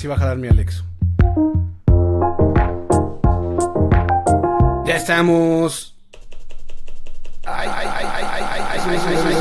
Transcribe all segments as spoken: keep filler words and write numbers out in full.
sí va a jalar mi Alex. Ya estamos. Ay, ay, ay, ay, ay, ay, ay,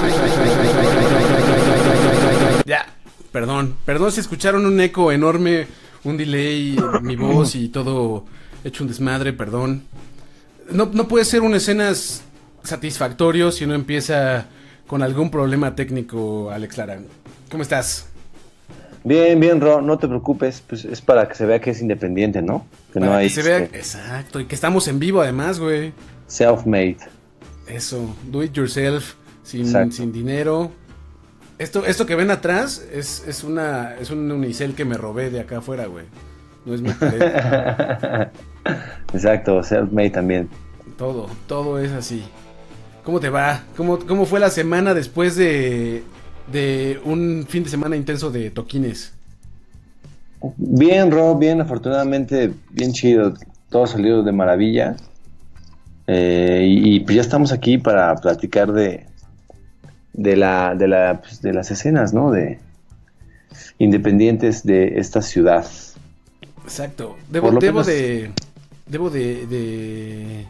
ay. Ya, perdón, perdón si escucharon un eco enorme, un delay, mi voz y todo hecho un desmadre, perdón. No, no puede ser una escena satisfactorio si no empieza con algún problema técnico, Alex Lara. ¿Cómo estás? Bien, bien, Ro, no te preocupes, pues es para que se vea que es independiente, ¿no? Que para no hay que se vea, este, exacto, y que estamos en vivo además, güey. Self-made. Eso, do it yourself, sin, sin dinero. Esto, esto que ven atrás es, es una, es un unicel que me robé de acá afuera, güey. No es mi pared. Exacto, self-made también. Todo, todo es así. ¿Cómo te va? ¿Cómo, cómo fue la semana después de, de un fin de semana intenso de toquines? Bien, Ro, bien, afortunadamente, bien chido. Todo salió de maravilla. Eh, y, y pues ya estamos aquí para platicar de de la de la pues, de las escenas, ¿no? De independientes de esta ciudad. Exacto. Debo, debo menos... de debo de, de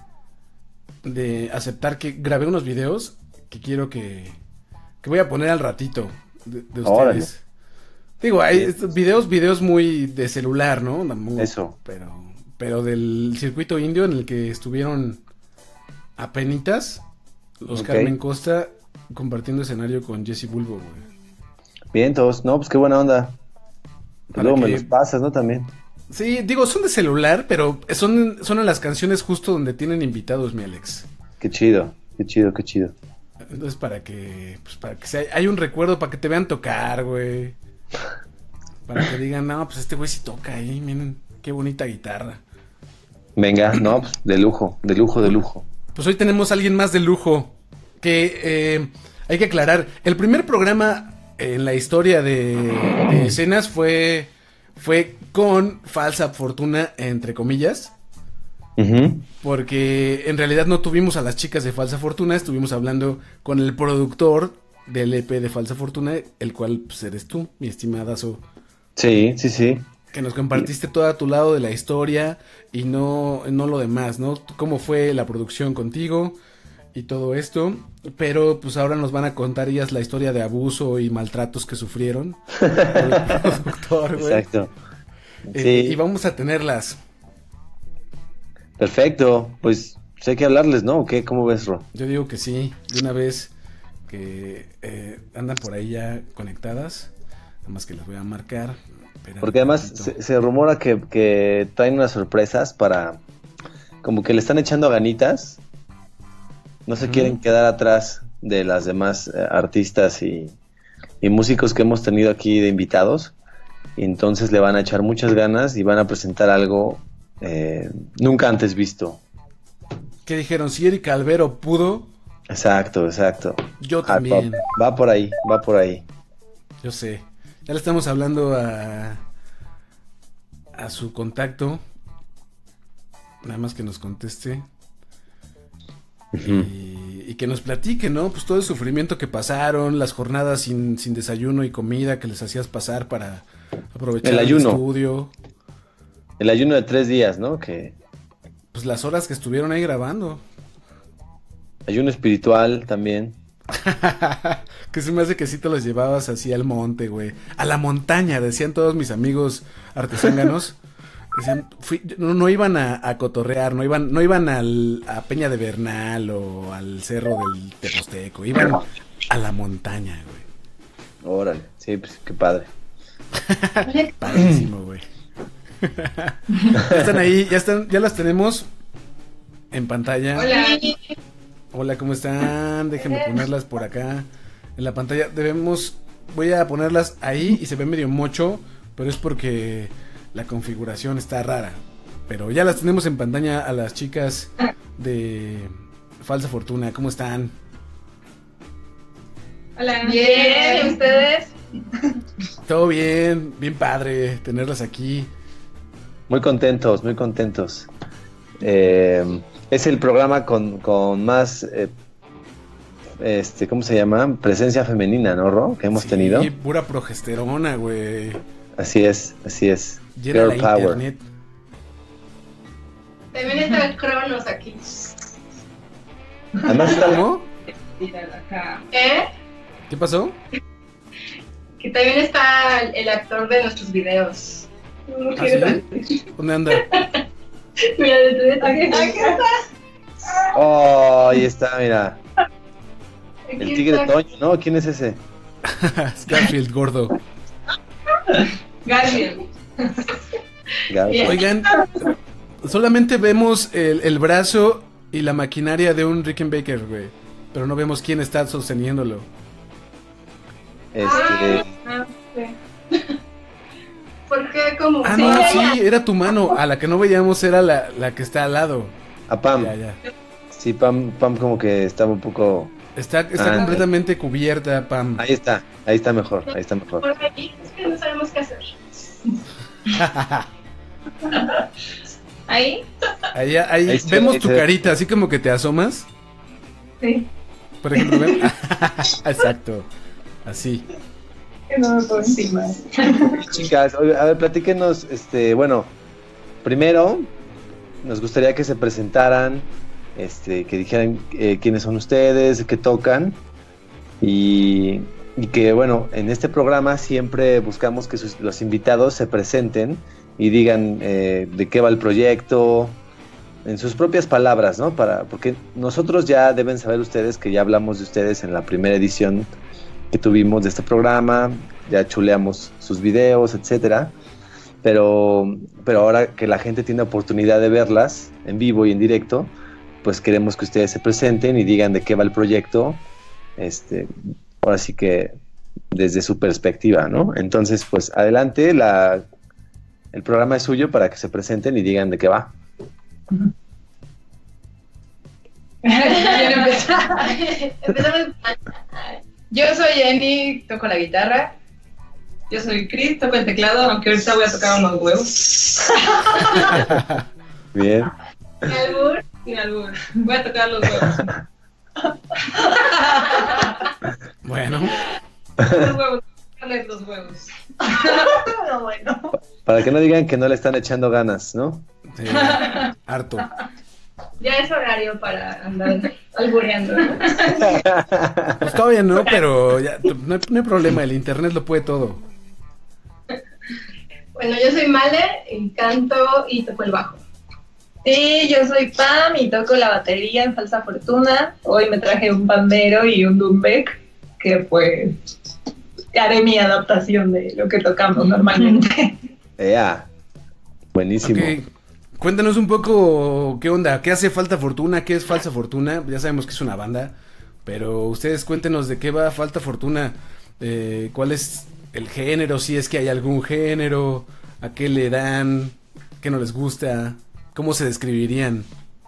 de aceptar que grabé unos videos que quiero que que voy a poner al ratito de, de ustedes. Órale. Digo, hay estos videos videos muy de celular, ¿no? Muy, Eso. Pero pero del circuito indio en el que estuvieron apenitas los okay. Carmen Costa compartiendo escenario con Jesse Bulbo, güey. Bien, todos, no, pues qué buena onda. Pues luego que... me los pasas, ¿no? También. Sí, digo, son de celular, pero son, son en las canciones justo donde tienen invitados, mi Alex. Qué chido, qué chido, qué chido. Entonces, para que, pues para que sea, hay un recuerdo, para que te vean tocar, güey. Para que digan, no, pues este güey sí toca ahí, miren, qué bonita guitarra. Venga, no, pues de lujo, de lujo, de lujo. Pues hoy tenemos a alguien más de lujo, que eh, hay que aclarar, el primer programa en la historia de, de escenas fue, fue con falsa fortuna, entre comillas, uh-huh. Porque en realidad no tuvimos a las chicas de Falsa Fortuna, estuvimos hablando con el productor del E P de Falsa Fortuna, el cual pues eres tú, mi estimadazo. Sí, sí, sí. Que nos compartiste todo a tu lado de la historia y no, no lo demás, ¿no? Cómo fue la producción contigo y todo esto, pero pues ahora nos van a contar ellas la historia de abuso y maltratos que sufrieron el productor, güey. Exacto. Eh, sí. Y vamos a tenerlas. Perfecto, pues, pues hay que hablarles, ¿no? ¿O qué? ¿Cómo ves, Ro? Yo digo que sí, de una vez que eh, andan por ahí ya conectadas, nada más que las voy a marcar. Espera, porque además se, se rumora que, que traen unas sorpresas para, como que le están echando ganitas, no se uh-huh. quieren quedar atrás de las demás eh, artistas y, y músicos que hemos tenido aquí de invitados, y entonces le van a echar muchas ganas y van a presentar algo eh, nunca antes visto. ¿Qué dijeron? Si Erika Albero pudo. Exacto, exacto. Yo también. Va, va por ahí, va por ahí. Yo sé. Ya le estamos hablando a a su contacto. Nada más que nos conteste. Uh-huh. Y, y que nos platique, ¿no? Pues todo el sufrimiento que pasaron, las jornadas sin, sin desayuno y comida que les hacías pasar para aprovechar el, ayuno. el estudio. El ayuno de tres días, ¿no? Que pues las horas que estuvieron ahí grabando. Ayuno espiritual también. Que se me hace que sí te los llevabas así al monte, güey. A la montaña, decían todos mis amigos arteságanos. Decían, fui, no, no iban a, a cotorrear, no iban, no iban al, a Peña de Bernal o al cerro del Teposteco, iban a la montaña, güey. Órale, sí, pues qué padre. Padrísimo, güey. Ya están ahí, ya están, ya las tenemos en pantalla. Hola. Hola, ¿cómo están? Déjenme ponerlas por acá en la pantalla. Debemos, voy a ponerlas ahí y se ve medio mocho, pero es porque la configuración está rara. Pero ya las tenemos en pantalla a las chicas de Falsa Fortuna. ¿Cómo están? Hola, bien, ¿y ustedes? Todo bien, bien padre tenerlas aquí. Muy contentos, muy contentos. Eh, es el programa con, con más, eh, este, ¿cómo se llama? Presencia femenina, ¿no, Ro? Que hemos sí, tenido. Pura progesterona, güey. Así es, así es. Llena la Girl power. internet. También está Cronos aquí. Además está ¿Cómo? ¿Eh? ¿Qué pasó? Que también está el actor de nuestros videos. No ¿Ah, quiero sí? ¿Dónde anda? Mira, detrás. Aquí, aquí está. Oh, ahí está, mira. El Aquí tigre está. Toño, ¿no? ¿Quién es ese? Scarfield gordo. Gabriel. Gabriel. Bien. Oigan, solamente vemos el, el brazo y la maquinaria de un Rickenbacker, güey. Pero no vemos quién está sosteniéndolo. Este, Ah, sí. ¿Por qué? Como Ah, sí, no, ya, sí, ya. era tu mano. A la que no veíamos era la, la que está al lado. a Pam. Ya, ya. Sí, Pam, Pam como que estaba un poco... Está, está Ah, completamente cubierta, Pam. Ahí está, ahí está mejor, ahí está mejor. Por ahí es que no sabemos qué hacer. Ahí. Ahí, ahí Ahí se- vemos ahí tu se ve. carita, así como que te asomas. Sí. Por ejemplo, ven. Exacto. Así. Que no me puedo encima. Chicas, oye, a ver, platíquenos, este, bueno, primero nos gustaría que se presentaran, este, que dijeran eh, quiénes son ustedes, qué tocan, y, y que, bueno, en este programa siempre buscamos que sus- los invitados se presenten y digan eh, de qué va el proyecto, en sus propias palabras, ¿no? Para, porque nosotros ya deben saber ustedes que ya hablamos de ustedes en la primera edición que tuvimos de este programa, ya chuleamos sus videos, etcétera, pero, pero ahora que la gente tiene oportunidad de verlas en vivo y en directo, pues queremos que ustedes se presenten y digan de qué va el proyecto, este, ahora sí que desde su perspectiva, ¿no? Entonces, pues adelante, la, el programa es suyo para que se presenten y digan de qué va. Empezamos. Yo soy Jenny, toco la guitarra. Yo soy Chris, toco el teclado, aunque ahorita voy a tocar unos huevos. Bien. Albur. Sin albur. Voy a tocar los huevos. Bueno, Los huevos. Tocarles los huevos. No, bueno. Para que no digan que no le están echando ganas, ¿no? sí, harto. Ya es horario para andar albureando, ¿no? Pues todavía no, pero ya, no, hay, no hay problema, el internet lo puede todo. Bueno, yo soy Male, y canto y toco el bajo. Sí, yo soy Pam y toco la batería en Falsa Fortuna. Hoy me traje un pandero y un dumbek, que pues haré mi adaptación de lo que tocamos normalmente. Ea. Buenísimo. Ok, cuéntanos un poco qué onda, qué hace Falta Fortuna, qué es Falsa Fortuna. Ya sabemos que es una banda, pero ustedes cuéntenos de qué va Falta Fortuna, eh, cuál es el género, si es que hay algún género, a qué le dan, qué no les gusta, cómo se describirían.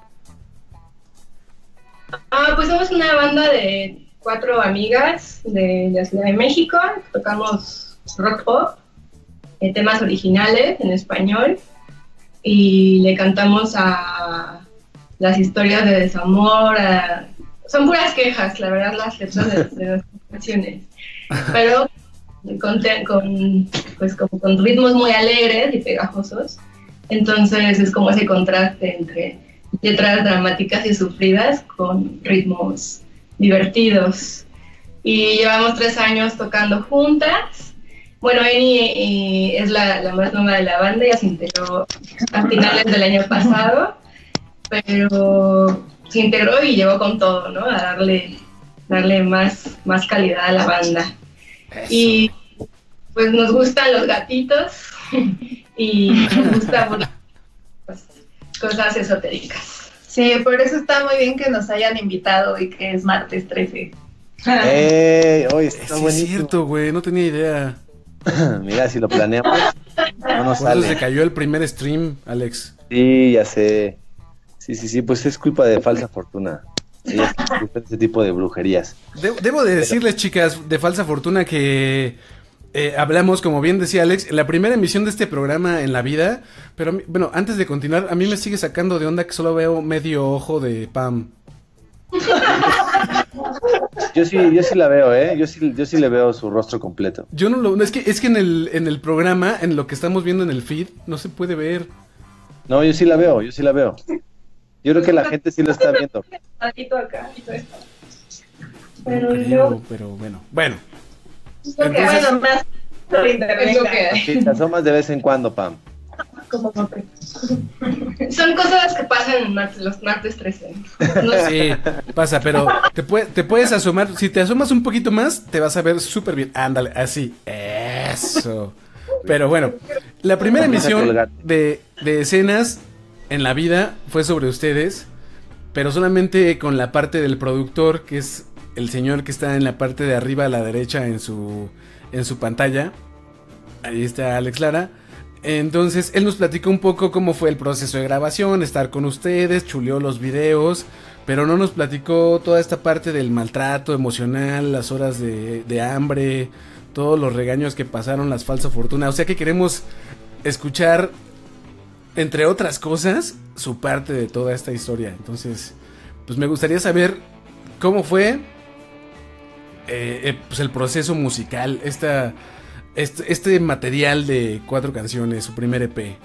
Ah, pues somos una banda de cuatro amigas de la Ciudad de México. Tocamos rock pop, eh, temas originales en español, y le cantamos a las historias de desamor. A... Son puras quejas, la verdad, las letras de, de nuestras canciones. Pero con, te- con, pues, como con ritmos muy alegres y pegajosos. Entonces es como ese contraste entre letras dramáticas y sufridas con ritmos divertidos. Y llevamos tres años tocando juntas. Bueno, Eni eh, es la, la más nueva de la banda, ya se integró a finales del año pasado, pero se integró y llegó con todo, ¿no? A darle, darle más, más calidad a la banda. Eso. Y pues nos gustan los gatitos y nos gusta pues, cosas esotéricas. Sí, por eso está muy bien que nos hayan invitado y que es martes trece. ¡Ey! Hoy está Sí, es buenísimo. cierto, güey, no tenía idea. Mira, si lo planeamos, no nos Por eso se sale. cayó el primer stream, Alex. Sí, ya sé. Sí, sí, sí, pues es culpa de Falsa Fortuna. Ellas que disfrutan ese tipo de brujerías. De- debo de decirles, chicas, de Falsa Fortuna que eh, hablamos, como bien decía Alex, en la primera emisión de este programa en la vida, pero a mí- bueno, antes de continuar, a mí me sigue sacando de onda que solo veo medio ojo de Pam. Yo sí, yo sí la veo, ¿eh? Yo sí, yo sí le veo su rostro completo. Yo no lo... Es que, es que en el, en el programa, en lo que estamos viendo en el feed, no se puede ver. No, yo sí la veo, yo sí la veo. Yo creo que la gente sí lo está viendo. Acá, Pero, creo, pero bueno. Bueno. Entonces, bueno, más por internet. Es lo que hay. Sí, te asomas de vez en cuando, Pam. Como papel. Son cosas que pasan en martes, los martes trece. No sé. Sí, pasa, pero te, puede, te puedes asomar. Si te asomas un poquito más, te vas a ver súper bien. Ándale, así. Eso. Pero bueno, la primera emisión de, de escenas en la vida fue sobre ustedes, pero solamente con la parte del productor, que es el señor que está en la parte de arriba a la derecha en su, en su pantalla. Ahí está Alex Lara. Entonces, él nos platicó un poco cómo fue el proceso de grabación, estar con ustedes, chuleó los videos, pero no nos platicó toda esta parte del maltrato emocional, las horas de, de hambre, todos los regaños que pasaron las Falsa Fortuna. O sea que queremos escuchar, entre otras cosas, su parte de toda esta historia. Entonces, pues me gustaría saber cómo fue eh, eh, pues el proceso musical, esta... Este, este material de cuatro canciones, su primer E P.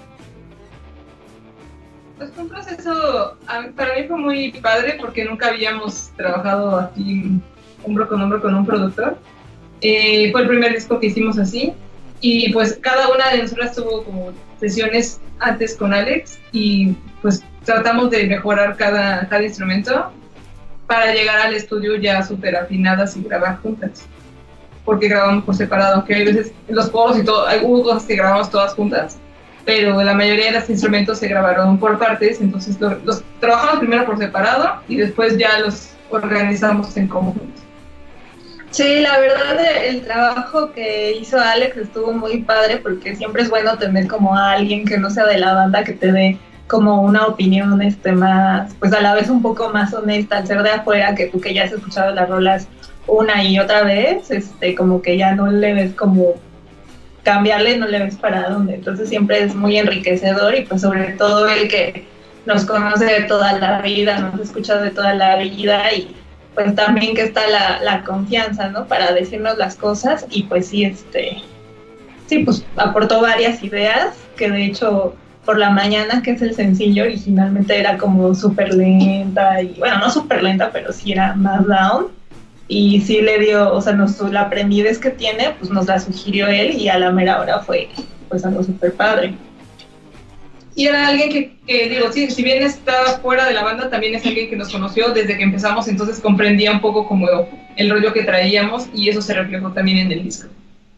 Pues fue un proceso, para mí fue muy padre porque nunca habíamos trabajado así hombro con hombro con un productor. Eh, fue el primer disco que hicimos así y pues cada una de nosotras tuvo como sesiones antes con Alex y pues tratamos de mejorar cada, cada instrumento para llegar al estudio ya súper afinadas y grabar juntas. Porque grabamos por separado, aunque hay veces los coros y todo, hay, hubo cosas que grabamos todas juntas, pero la mayoría de los instrumentos se grabaron por partes, entonces lo, los trabajamos primero por separado y después ya los organizamos en conjunto. Sí, la verdad el trabajo que hizo Alex estuvo muy padre porque siempre es bueno tener como a alguien que no sea de la banda que te dé como una opinión este más, pues a la vez un poco más honesta al ser de afuera que tú que ya has escuchado las rolas una y otra vez, este, como que ya no le ves como cambiarle, no le ves para dónde, entonces siempre es muy enriquecedor y pues sobre todo el que nos conoce de toda la vida, nos escucha de toda la vida y pues también que está la, la confianza, ¿no? Para decirnos las cosas y pues sí, este, sí, pues aportó varias ideas que de hecho por la mañana, que es el sencillo, originalmente era como súper lenta y bueno, no súper lenta, pero sí era más down. Y sí le dio, o sea, nos, la premidez que tiene, pues nos la sugirió él y a la mera hora fue pues algo súper padre. Y era alguien que, que digo, sí, si bien está fuera de la banda, también es alguien que nos conoció desde que empezamos, entonces comprendía un poco como el rollo que traíamos y eso se reflejó también en el disco.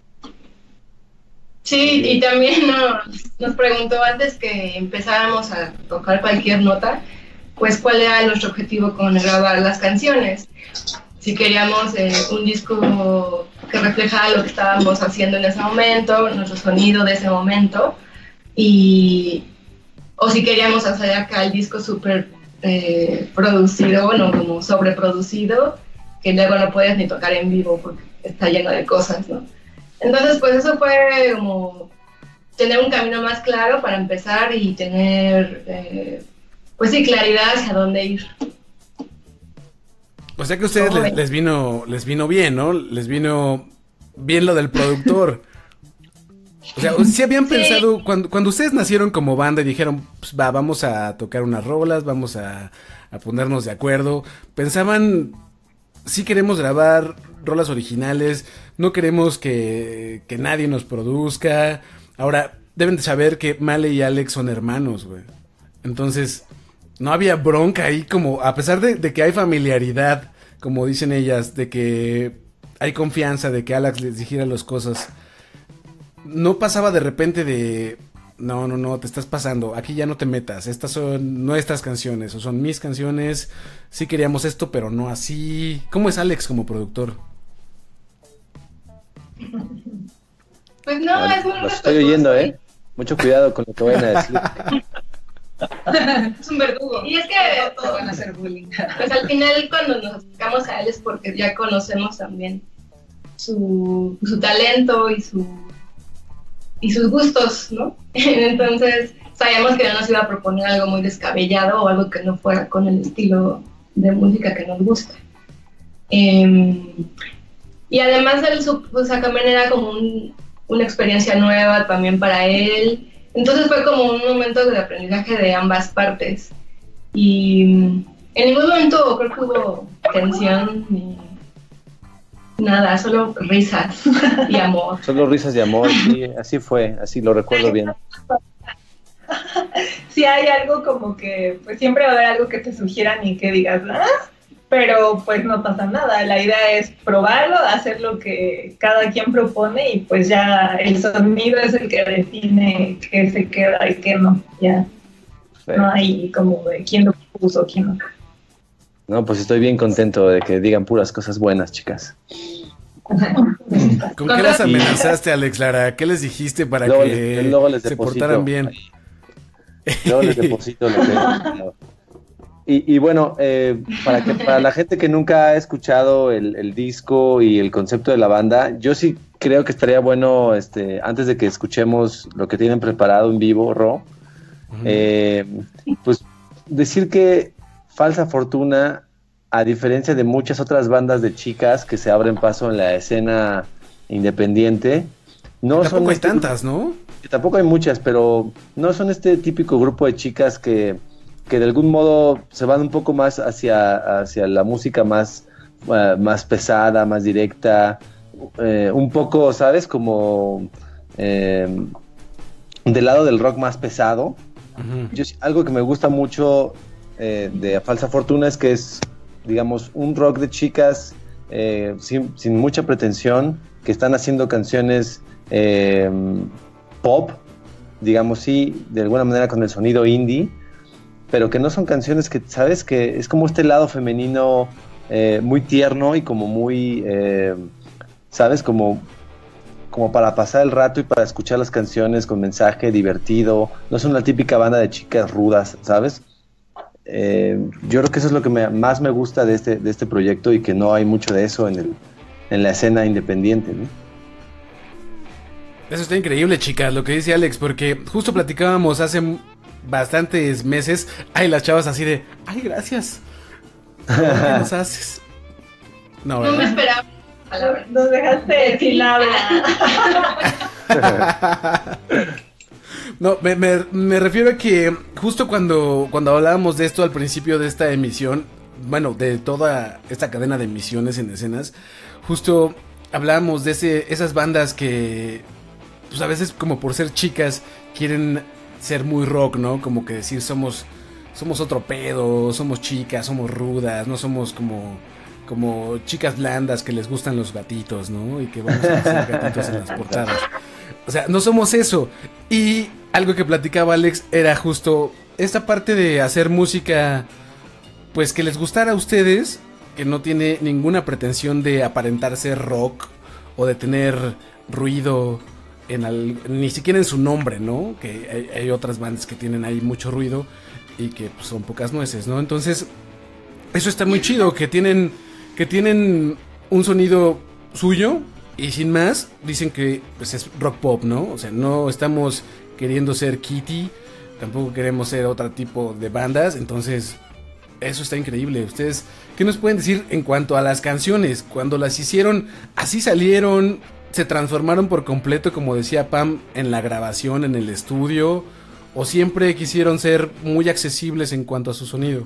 Sí, y también nos, nos preguntó antes que empezáramos a tocar cualquier nota, pues cuál era nuestro objetivo con grabar las canciones. Si queríamos eh, un disco que reflejara lo que estábamos haciendo en ese momento, nuestro sonido de ese momento, y, o si queríamos hacer acá el disco súper eh, producido, no como sobreproducido, que luego no puedes ni tocar en vivo porque está lleno de cosas, ¿no? Entonces, pues eso fue como tener un camino más claro para empezar y tener, eh, pues sí, claridad hacia dónde ir. O sea que a ustedes les, les vino les vino bien, ¿no? Les vino bien lo del productor. O sea, si habían sí. pensado, cuando, cuando ustedes nacieron como banda y dijeron, pues va, vamos a tocar unas rolas, vamos a, a ponernos de acuerdo, pensaban, sí queremos grabar rolas originales, no queremos que, que nadie nos produzca. Ahora, deben de saber que Male y Alex son hermanos, güey. Entonces... no había bronca ahí, como a pesar de, de que hay familiaridad, como dicen ellas, de que hay confianza, de que Alex les dijera las cosas, no pasaba de repente de, no, no, no, te estás pasando, aquí ya no te metas, estas son nuestras canciones, o son mis canciones, sí queríamos esto, pero no así. ¿Cómo es Alex como productor? Pues no, bueno, es muy los estoy oyendo, ¿eh? Mucho cuidado con lo que vayan a decir. Es un verdugo. Y es que todos van a hacer bullying. Pues al final cuando nos acercamos a él es porque ya conocemos también su, su talento y su y sus gustos, ¿no? Entonces sabíamos que no nos iba a proponer algo muy descabellado o algo que no fuera con el estilo de música que nos gusta. Eh, y además él, pues, también era como un, una experiencia nueva también para él. Entonces fue como un momento de aprendizaje de ambas partes. Y en ningún momento creo que hubo tensión ni nada, solo risas y amor. Solo risas y amor, sí, así fue, así lo recuerdo bien. Sí hay algo como que, pues siempre va a haber algo que te sugieran y que digas, ah, pero pues no pasa nada. La idea es probarlo, hacer lo que cada quien propone y pues ya el sonido es el que define qué se queda y qué no, ya. Sí. No hay como de quién lo puso, quién no. No, pues estoy bien contento de que digan puras cosas buenas, chicas. ¿Con qué las amenazaste, Alex Lara? ¿Qué les dijiste para luego que les, luego les se portaran bien? Luego les deposito lo que... Y, y bueno, eh, para que para la gente que nunca ha escuchado el, el disco y el concepto de la banda, yo sí creo que estaría bueno, este, antes de que escuchemos lo que tienen preparado en vivo, Ro, eh, pues decir que Falsa Fortuna, a diferencia de muchas otras bandas de chicas que se abren paso en la escena independiente, no tampoco son hay este, tantas, ¿no? Tampoco hay muchas, pero no son este típico grupo de chicas que, que de algún modo se van un poco más hacia, hacia la música más, uh, más pesada, más directa, eh, un poco, ¿sabes? Como eh, del lado del rock más pesado. Uh-huh. Yo, algo que me gusta mucho eh, de Falsa Fortuna es que es, digamos, un rock de chicas eh, sin, sin mucha pretensión, que están haciendo canciones eh, pop, digamos, sí, de alguna manera con el sonido indie, pero que no son canciones que, ¿sabes? Que es como este lado femenino eh, muy tierno y como muy, eh, ¿sabes? Como, como para pasar el rato y para escuchar las canciones con mensaje divertido. No son la típica banda de chicas rudas, ¿sabes? Eh, yo creo que eso es lo que me, más me gusta de este, de este proyecto y que no hay mucho de eso en, el, en la escena independiente, ¿no? Eso está increíble, chicas, lo que dice Alex, porque justo platicábamos hace bastantes meses, ay, las chavas así de, ay, gracias, ¿qué nos haces? No, no me esperaba. Nos dejaste sin hablar. No, me, me, me refiero a que justo cuando, cuando hablábamos de esto al principio de esta emisión, bueno, de toda esta cadena de emisiones en escenas, justo hablábamos de ese, esas bandas que, pues a veces como por ser chicas, quieren ser muy rock, ¿no? Como que decir somos, somos otro pedo, somos chicas, somos rudas, no somos como, como chicas blandas que les gustan los gatitos, ¿no? Y que vamos a hacer gatitos en las portadas. O sea, no somos eso. Y algo que platicaba Alex era justo esta parte de hacer música, pues que les gustara a ustedes, que no tiene ninguna pretensión de aparentar ser rock o de tener ruido en al, ni siquiera en su nombre, ¿no? Que hay, hay otras bandas que tienen ahí mucho ruido y que pues, son pocas nueces, ¿no? Entonces, eso está muy chido, que tienen, que tienen un sonido suyo. Y sin más, dicen que pues, es rock pop, ¿no? O sea, no estamos queriendo ser Kitty, tampoco queremos ser otro tipo de bandas, entonces eso está increíble. Ustedes, ¿qué nos pueden decir en cuanto a las canciones? Cuando las hicieron, así salieron, se transformaron por completo, como decía Pam, en la grabación, en el estudio, o siempre quisieron ser muy accesibles en cuanto a su sonido.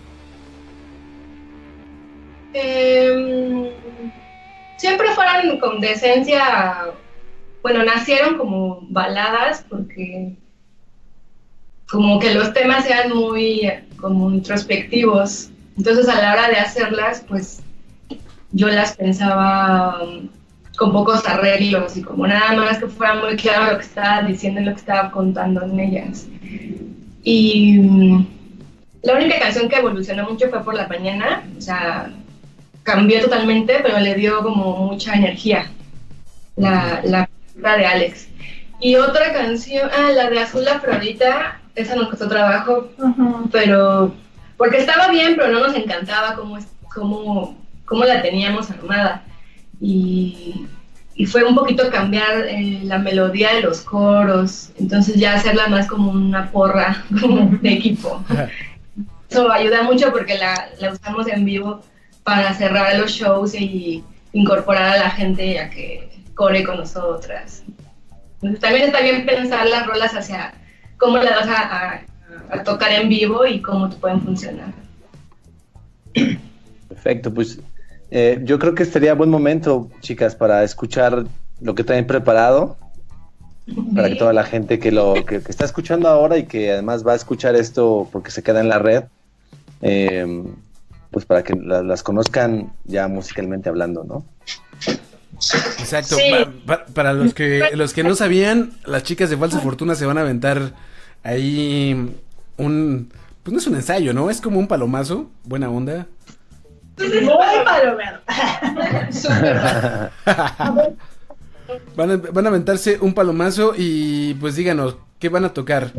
Eh... Siempre fueron con decencia, bueno, nacieron como baladas porque como que los temas eran muy como introspectivos. Entonces a la hora de hacerlas, pues yo las pensaba con pocos arreglos y como nada más que fuera muy claro lo que estaba diciendo y lo que estaba contando en ellas. Y la única canción que evolucionó mucho fue Por la Mañana, o sea, cambió totalmente, pero le dio como mucha energía la, la, la de Alex. Y otra canción, ah, la de Azul Afrodita, esa nos costó trabajo, uh-huh. pero porque estaba bien, pero no nos encantaba cómo, cómo, cómo la teníamos armada. Y, y fue un poquito cambiar eh, la melodía de los coros, entonces ya hacerla más como una porra como de equipo. eso ayuda mucho porque la, la usamos en vivo para cerrar los shows y incorporar a la gente a que core con nosotras. Entonces, también está bien pensar las rolas hacia cómo las vas a, a, a tocar en vivo y cómo te pueden funcionar. Perfecto, pues eh, yo creo que estaría buen momento, chicas, para escuchar lo que traen preparado, para que toda la gente que lo que, que está escuchando ahora y que además va a escuchar esto porque se queda en la red, eh, pues para que la, las conozcan ya musicalmente hablando, ¿no? Exacto. Sí. Pa- pa- para los que los que no sabían, las chicas de Falsa Fortuna se van a aventar ahí un, pues no es un ensayo, ¿no? Es como un palomazo, buena onda. Muy palomero. Van a, van a aventarse un palomazo y pues díganos, ¿qué van a tocar?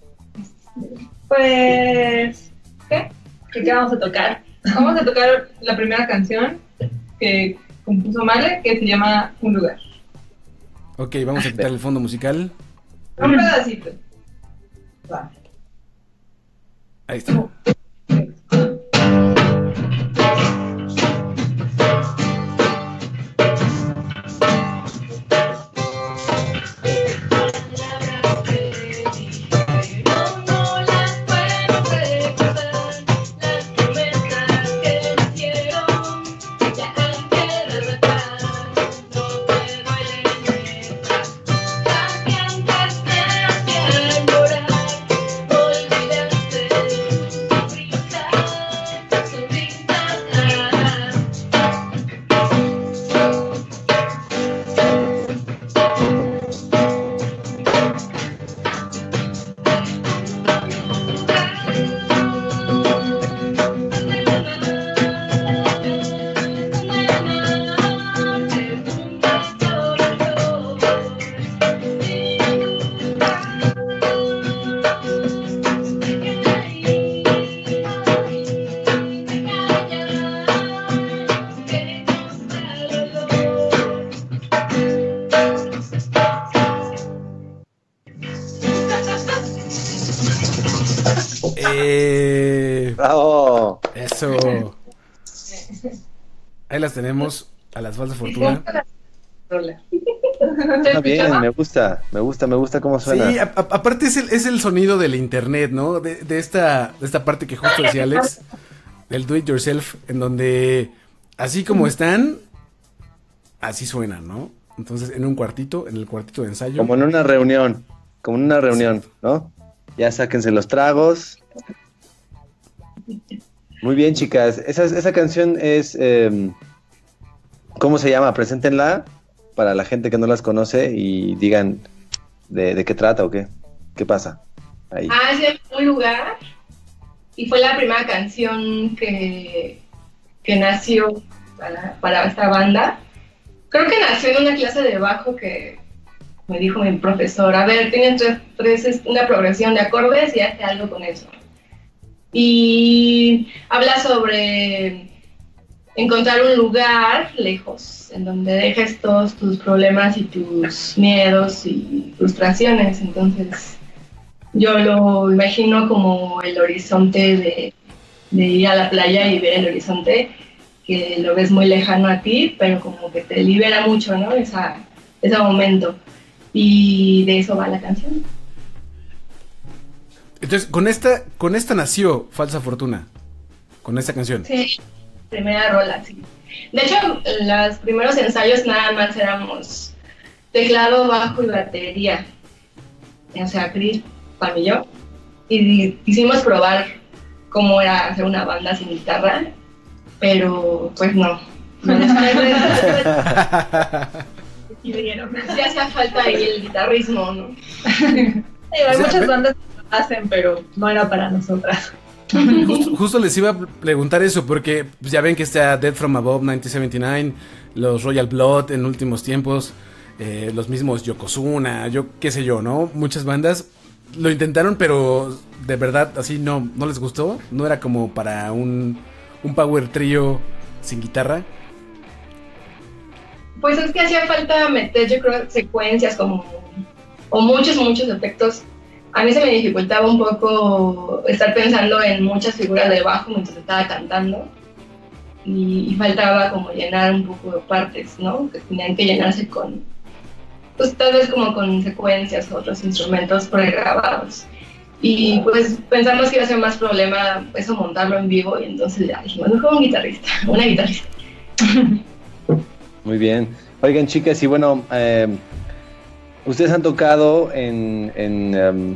Pues, ¿qué? ¿Qué, qué vamos a tocar? Vamos a tocar la primera canción que compuso Male, que se llama Un Lugar. Ok, vamos a quitar el fondo musical. Un pedacito. Va. Ahí está. Eh, ¡Bravo! eso. Ahí las tenemos a las Falsa Fortuna. Rola. Está bien, me gusta, me gusta, me gusta cómo suena. Sí, a- a- aparte es el, es el sonido del internet, ¿no? De, de esta, de esta parte que justo decía Alex, del do it yourself, en donde así como están, así suenan, ¿no? Entonces, en un cuartito, en el cuartito de ensayo. Como en una reunión, como en una reunión, ¿no? Ya sáquense los tragos. Muy bien, chicas. Esa, esa canción es, eh, ¿cómo se llama? Preséntenla para la gente que no las conoce y digan de, de qué trata o qué, qué pasa ahí. Ah, se llama Un Lugar y fue la primera canción que, que nació para, para esta banda. Creo que nació en una clase de bajo que me dijo mi profesor, a ver, tienen tres, tres, es una progresión de acordes y hace algo con eso. Y habla sobre encontrar un lugar lejos, en donde dejes todos tus problemas y tus miedos y frustraciones. Entonces, yo lo imagino como el horizonte de, de ir a la playa y ver el horizonte, que lo ves muy lejano a ti, pero como que te libera mucho, ¿no? Esa, ese momento. Y de eso va la canción. Entonces, con esta, con esta nació Falsa Fortuna. Con esta canción. Sí, primera rola, sí. De hecho, los primeros ensayos nada más éramos teclado, bajo y batería. O sea, Chris, Pam y yo. Y quisimos probar cómo era hacer una banda sin guitarra, pero pues no. No, Y vinieron. ya hacía falta ahí el guitarrismo, ¿no? Sí, hay O sea, muchas ve- bandas que lo hacen, pero no era para nosotras. Justo, justo les iba a preguntar eso, porque pues, ya ven que está Dead From Above mil novecientos setenta y nueve, los Royal Blood en últimos tiempos, eh, los mismos Yokozuna, yo qué sé yo, ¿no? Muchas bandas lo intentaron, pero de verdad así no, no les gustó. No era como para un, un power trio sin guitarra. Pues es que hacía falta meter, yo creo, secuencias como, o muchos, muchos efectos a mí se me dificultaba un poco estar pensando en muchas figuras de bajo mientras estaba cantando y, y faltaba como llenar un poco de partes, ¿no? Que tenían que llenarse con, pues tal vez como con secuencias o otros instrumentos pregrabados. Y pues pensamos que iba a ser más problema eso montarlo en vivo y entonces ya dijimos, mejor un guitarrista, una guitarrista. Muy bien. Oigan, chicas, y bueno, eh, ustedes han tocado en, en, um,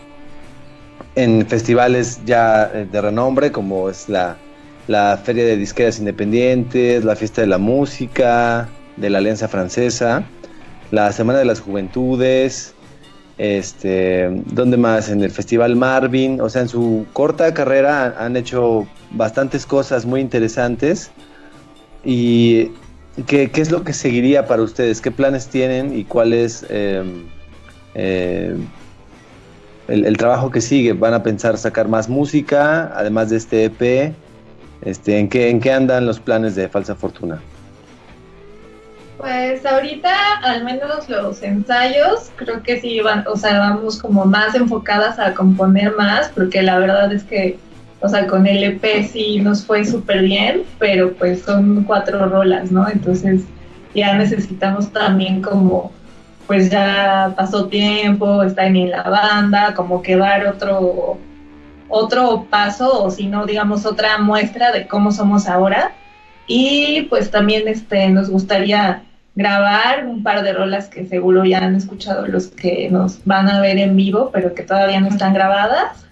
en festivales ya de renombre, como es la, la Feria de Disqueras Independientes, la Fiesta de la Música, de la Alianza Francesa, la Semana de las Juventudes, este, ¿dónde más? En el Festival Marvin. O sea, en su corta carrera han hecho bastantes cosas muy interesantes. ¿Y qué, qué es lo que seguiría para ustedes? ¿Qué planes tienen y cuál es eh, eh, el, el trabajo que sigue? ¿Van a pensar sacar más música, además de este E P? Este, ¿en qué, en qué andan los planes de Falsa Fortuna? Pues ahorita, al menos los ensayos, creo que sí van, o sea, vamos como más enfocadas a componer más, porque la verdad es que, o sea, con el E P sí nos fue súper bien, pero pues son cuatro rolas, ¿no? Entonces ya necesitamos también como, pues ya pasó tiempo, está en la banda, como que dar otro, otro paso, o si no, digamos, otra muestra de cómo somos ahora. Y pues también este, nos gustaría grabar un par de rolas que seguro ya han escuchado los que nos van a ver en vivo, pero que todavía no están grabadas.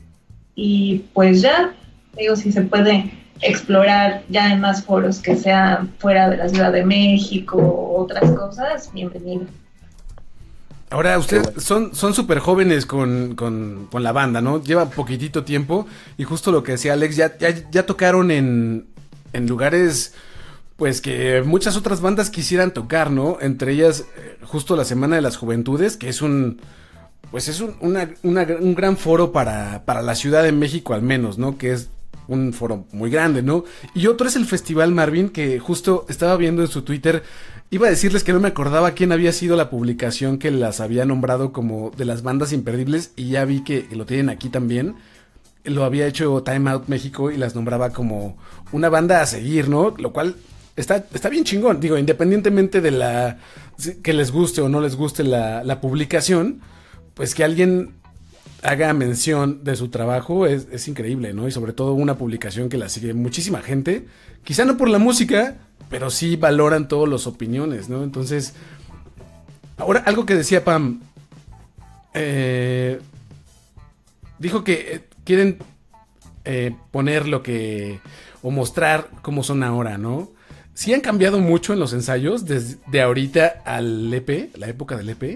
Y pues ya, digo, si se puede explorar ya en más foros que sean fuera de la Ciudad de México o otras cosas, bienvenido. Ahora, ustedes son son súper jóvenes con, con, con la banda, ¿no? Lleva poquitito tiempo y justo lo que decía Alex, ya, ya, ya tocaron en... en lugares, pues, que muchas otras bandas quisieran tocar, ¿no? Entre ellas, eh, justo la Semana de las Juventudes, que es un, pues es un, una, una, un gran foro para, para la Ciudad de México al menos, ¿no? Que es un foro muy grande, ¿no? Y otro es el Festival Marvin, que justo estaba viendo en su Twitter, iba a decirles que no me acordaba quién había sido la publicación que las había nombrado como de las bandas imperdibles, y ya vi que lo tienen aquí también. Lo había hecho Time Out México y las nombraba como una banda a seguir, ¿no? Lo cual está, está bien chingón. Digo, independientemente de la que les guste o no les guste la, la publicación, pues que alguien haga mención de su trabajo es, es increíble, ¿no? Y sobre todo una publicación que la sigue muchísima gente. Quizá no por la música, pero sí valoran todas las opiniones, ¿no? Entonces, ahora algo que decía Pam, eh, dijo que... Eh, quieren eh, poner lo que, o mostrar cómo son ahora, ¿no? ¿Sí han cambiado mucho en los ensayos desde ahorita al E P, la época del E P?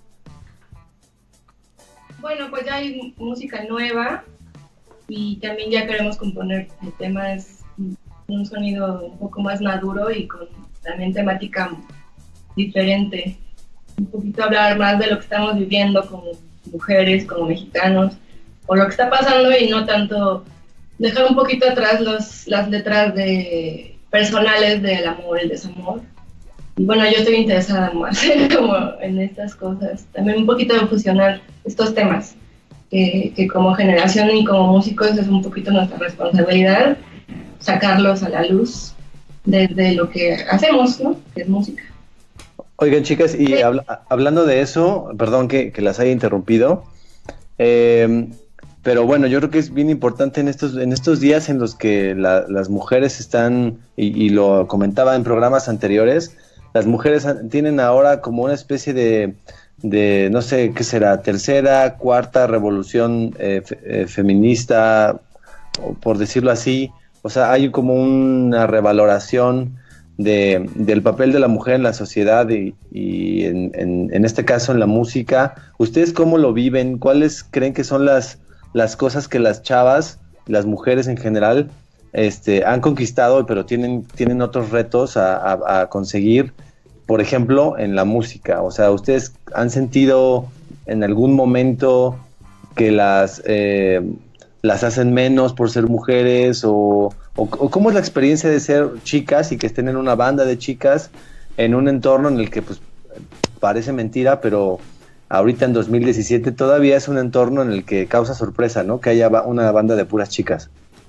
Bueno, pues ya hay música nueva y también ya queremos componer temas, un sonido un poco más maduro y con también temática diferente. Un poquito hablar más de lo que estamos viviendo como mujeres, como mexicanos, o lo que está pasando y no tanto dejar un poquito atrás los, las letras de personales del amor, el desamor. Y bueno, yo estoy interesada más como en estas cosas, también un poquito de fusionar estos temas, que, que como generación y como músicos es un poquito nuestra responsabilidad sacarlos a la luz desde lo que hacemos, ¿no? Que es música. Oigan, chicas, y sí. habla, hablando de eso, perdón que, que las haya interrumpido, eh, pero bueno, yo creo que es bien importante en estos en estos días en los que la, las mujeres están, y, y lo comentaba en programas anteriores, las mujeres tienen ahora como una especie de, de no sé qué será, tercera, cuarta revolución eh, fe, eh, feminista, por decirlo así. O sea, hay como una revaloración de, del papel de la mujer en la sociedad y, y en, en, en este caso en la música. ¿Ustedes cómo lo viven? ¿Cuáles creen que son las las cosas que las chavas, las mujeres en general, este, han conquistado, pero tienen, tienen otros retos a, a, a conseguir, por ejemplo, en la música? O sea, ¿ustedes han sentido en algún momento que las, eh, las hacen menos por ser mujeres? O, o, o ¿cómo es la experiencia de ser chicas y que estén en una banda de chicas en un entorno en el que, pues, parece mentira, pero ahorita en dos mil diecisiete todavía es un entorno en el que causa sorpresa, ¿no? Que haya una banda de puras chicas.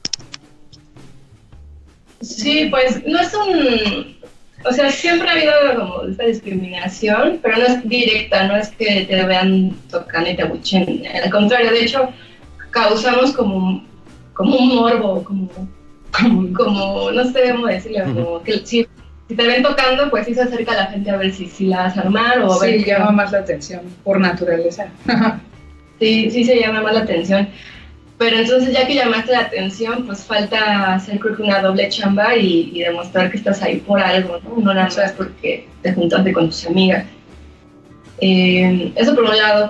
Sí, pues no es un... O sea, siempre ha habido como esta discriminación, pero no es directa, no es que te vean tocando y te abuchen. Al contrario, de hecho, causamos como, como un morbo, como, como, como no sé cómo decirlo, como que si, si te ven tocando, pues sí se acerca la gente a ver si, si la vas a armar o a sí, ver... Sí, llama más la atención, por naturaleza. sí, sí se llama más la atención. Pero entonces ya que llamaste la atención, pues falta hacer creo que una doble chamba y, y demostrar que estás ahí por algo, ¿no? No nada más porque te juntaste con tus amigas. Eh, eso por un lado.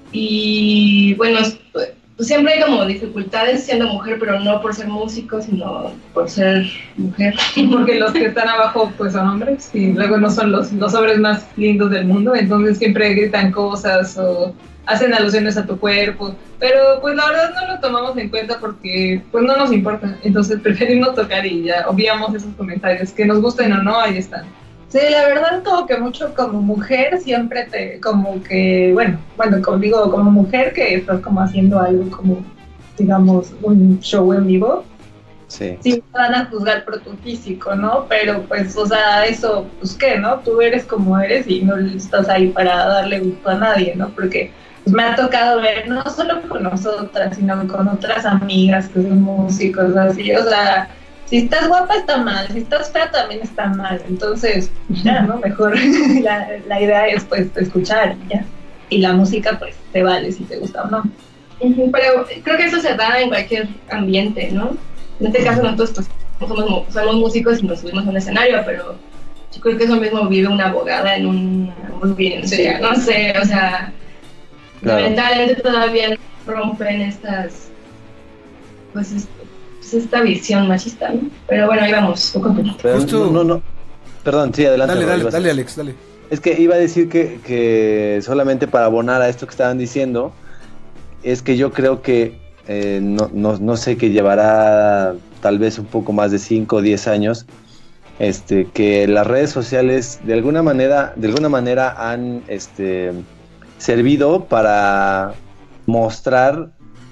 Y bueno, pues, siempre hay como dificultades siendo mujer, pero no por ser músico, sino por ser mujer. Porque los que están abajo pues son hombres y luego no son los, los hombres más lindos del mundo, entonces siempre gritan cosas o hacen alusiones a tu cuerpo, pero pues la verdad no lo tomamos en cuenta porque pues no nos importa, entonces preferimos tocar y ya obviamos esos comentarios, que nos gusten o no, ahí están. Sí, la verdad como que mucho como mujer siempre te, como que, bueno, bueno, como digo, como mujer que estás como haciendo algo como, digamos, un show en vivo, sí, sí van a juzgar por tu físico, ¿no? Pero pues, o sea, eso, pues qué, ¿no? Tú eres como eres y no estás ahí para darle gusto a nadie, ¿no? Porque pues, me ha tocado ver, no solo con nosotras, sino con otras amigas que son músicos, así, o sea, si estás guapa está mal, si estás fea también está mal, entonces, ya, ¿no? Mejor la, la idea es, pues, escuchar, ya. Y la música, pues, te vale si te gusta o no. Pero creo que eso se da en cualquier ambiente, ¿no? En este caso nosotros pues, somos, somos músicos y nos subimos a un escenario, pero yo creo que eso mismo vive una abogada en una audiencia, no sé, o sea, claro. Lamentablemente todavía rompen estas, pues, es, pues esta visión machista, ¿no? Pero bueno, ahí vamos, poco a poco. Pero no, no, no, perdón, sí, adelante. Dale, no, dale, dale, Alex, dale. Es que iba a decir que, que solamente para abonar a esto que estaban diciendo, es que yo creo que Eh, no, no, no sé, que llevará tal vez un poco más de cinco o diez años, este, que las redes sociales de alguna manera, de alguna manera han este, servido para mostrar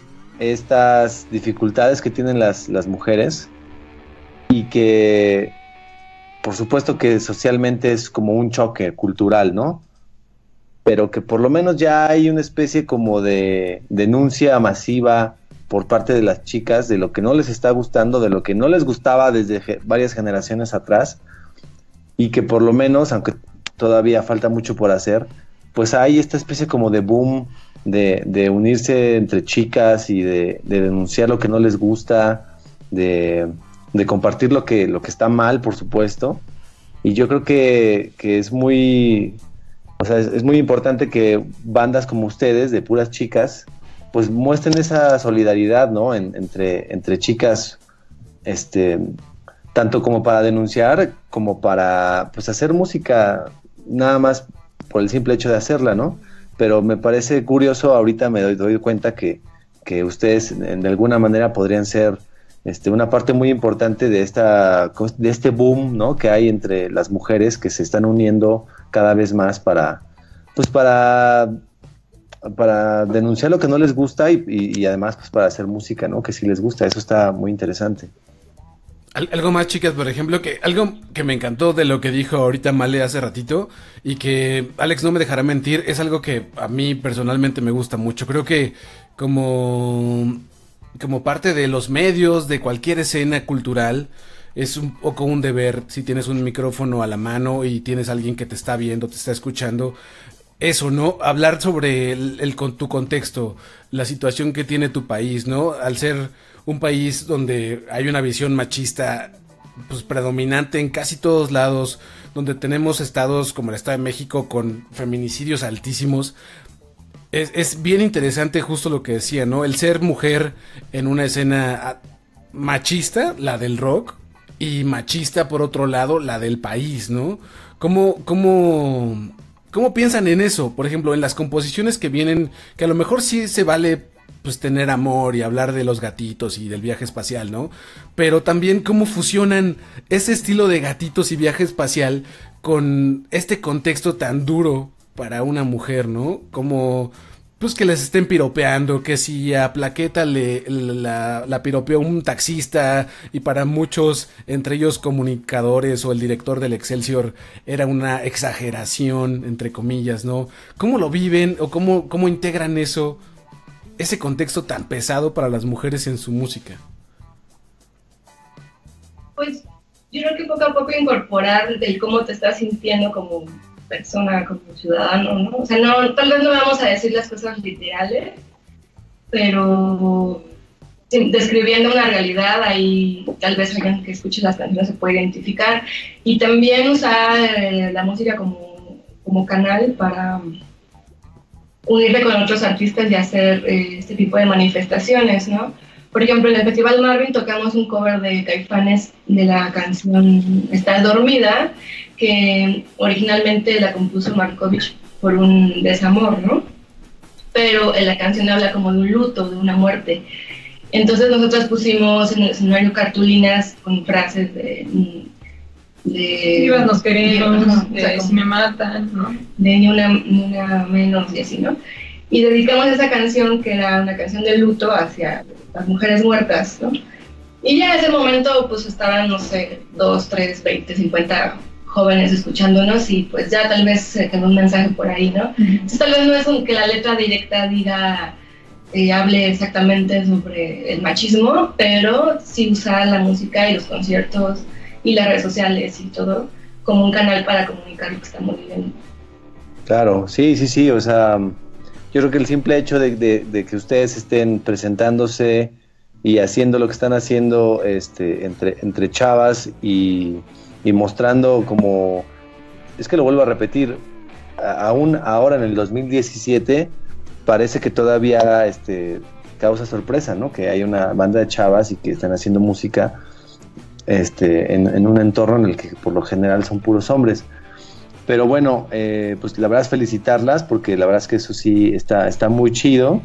estas dificultades que tienen las, las mujeres y que por supuesto que socialmente es como un choque cultural, ¿no? Pero que por lo menos ya hay una especie como de denuncia masiva por parte de las chicas de lo que no les está gustando, de lo que no les gustaba desde ge- varias generaciones atrás, y que por lo menos, aunque todavía falta mucho por hacer, pues hay esta especie como de boom de, de unirse entre chicas y de, de denunciar lo que no les gusta, de, de compartir lo que, lo que está mal, por supuesto, y yo creo que, que es muy, o sea, es, es muy importante que bandas como ustedes, de puras chicas, pues muestren esa solidaridad, ¿no? En, entre, entre chicas, este, tanto como para denunciar, como para, pues, hacer música, nada más por el simple hecho de hacerla, ¿no? Pero me parece curioso, ahorita me doy, doy cuenta que, que ustedes de alguna manera podrían ser este, una parte muy importante de esta, de este boom, ¿no? Que hay entre las mujeres que se están uniendo cada vez más para, pues, para para denunciar lo que no les gusta y, y, y además pues para hacer música, ¿no? Que sí les gusta, eso está muy interesante. Algo más, chicas, por ejemplo, que algo que me encantó de lo que dijo ahorita Male hace ratito y que Alex no me dejará mentir, es algo que a mí personalmente me gusta mucho. Creo que como, como parte de los medios, de cualquier escena cultural, es un poco un deber, si tienes un micrófono a la mano y tienes a alguien que te está viendo, te está escuchando, eso, ¿no? Hablar sobre el, el con tu contexto, la situación que tiene tu país, ¿no? Al ser un país donde hay una visión machista pues predominante en casi todos lados, donde tenemos estados como el Estado de México con feminicidios altísimos, es, es bien interesante justo lo que decía, ¿no? El ser mujer en una escena machista, la del rock, y machista por otro lado, la del país, ¿no? ¿Cómo, cómo, cómo piensan en eso? Por ejemplo, en las composiciones que vienen, que a lo mejor sí se vale pues tener amor y hablar de los gatitos y del viaje espacial, ¿no? Pero también cómo fusionan ese estilo de gatitos y viaje espacial con este contexto tan duro para una mujer, ¿no? Como, pues que les estén piropeando, que si a Plaqueta le la, la piropeó un taxista y para muchos, entre ellos comunicadores o el director del Excelsior, era una exageración, entre comillas, ¿no? ¿Cómo lo viven o cómo, cómo integran eso, ese contexto tan pesado para las mujeres en su música? Pues yo creo que poco a poco incorporar el cómo te estás sintiendo como persona, como ciudadano, ¿no? O sea, no, tal vez no vamos a decir las cosas literales, pero sí, describiendo una realidad, ahí tal vez alguien que escuche las canciones se puede identificar. Y también usar eh, la música como, como canal para unirme con otros artistas y hacer eh, este tipo de manifestaciones, ¿no? Por ejemplo, en el Festival Marvin tocamos un cover de Caifanes de la canción Estás Dormida, que originalmente la compuso Markovich por un desamor, ¿no? Pero en la canción habla como de un luto, de una muerte. Entonces nosotros pusimos en el escenario cartulinas con frases de... de Vivas nos queremos, ¿no? de O sea, si me matan, ¿no? De ni una, ni una menos y así, ¿no? Y dedicamos esa canción, que era una canción de luto, hacia las mujeres muertas, ¿no? Y ya en ese momento, pues estaban, no sé, dos, tres, veinte, cincuenta jóvenes escuchándonos y pues ya tal vez se quedó un mensaje por ahí, ¿no? Uh-huh. Entonces tal vez no es un, que la letra directa diga, eh, hable exactamente sobre el machismo, pero sí usar la música y los conciertos y las redes sociales y todo como un canal para comunicar lo que estamos viviendo. Claro, sí, sí, sí, o sea, yo creo que el simple hecho de, de, de que ustedes estén presentándose y haciendo lo que están haciendo este, entre, entre chavas y, y mostrando como, es que lo vuelvo a repetir, a, aún ahora en el dos mil diecisiete parece que todavía este, causa sorpresa, ¿no? Que hay una banda de chavas y que están haciendo música este, en, en un entorno en el que por lo general son puros hombres. Pero bueno, eh, pues la verdad es felicitarlas porque la verdad es que eso sí está, está muy chido.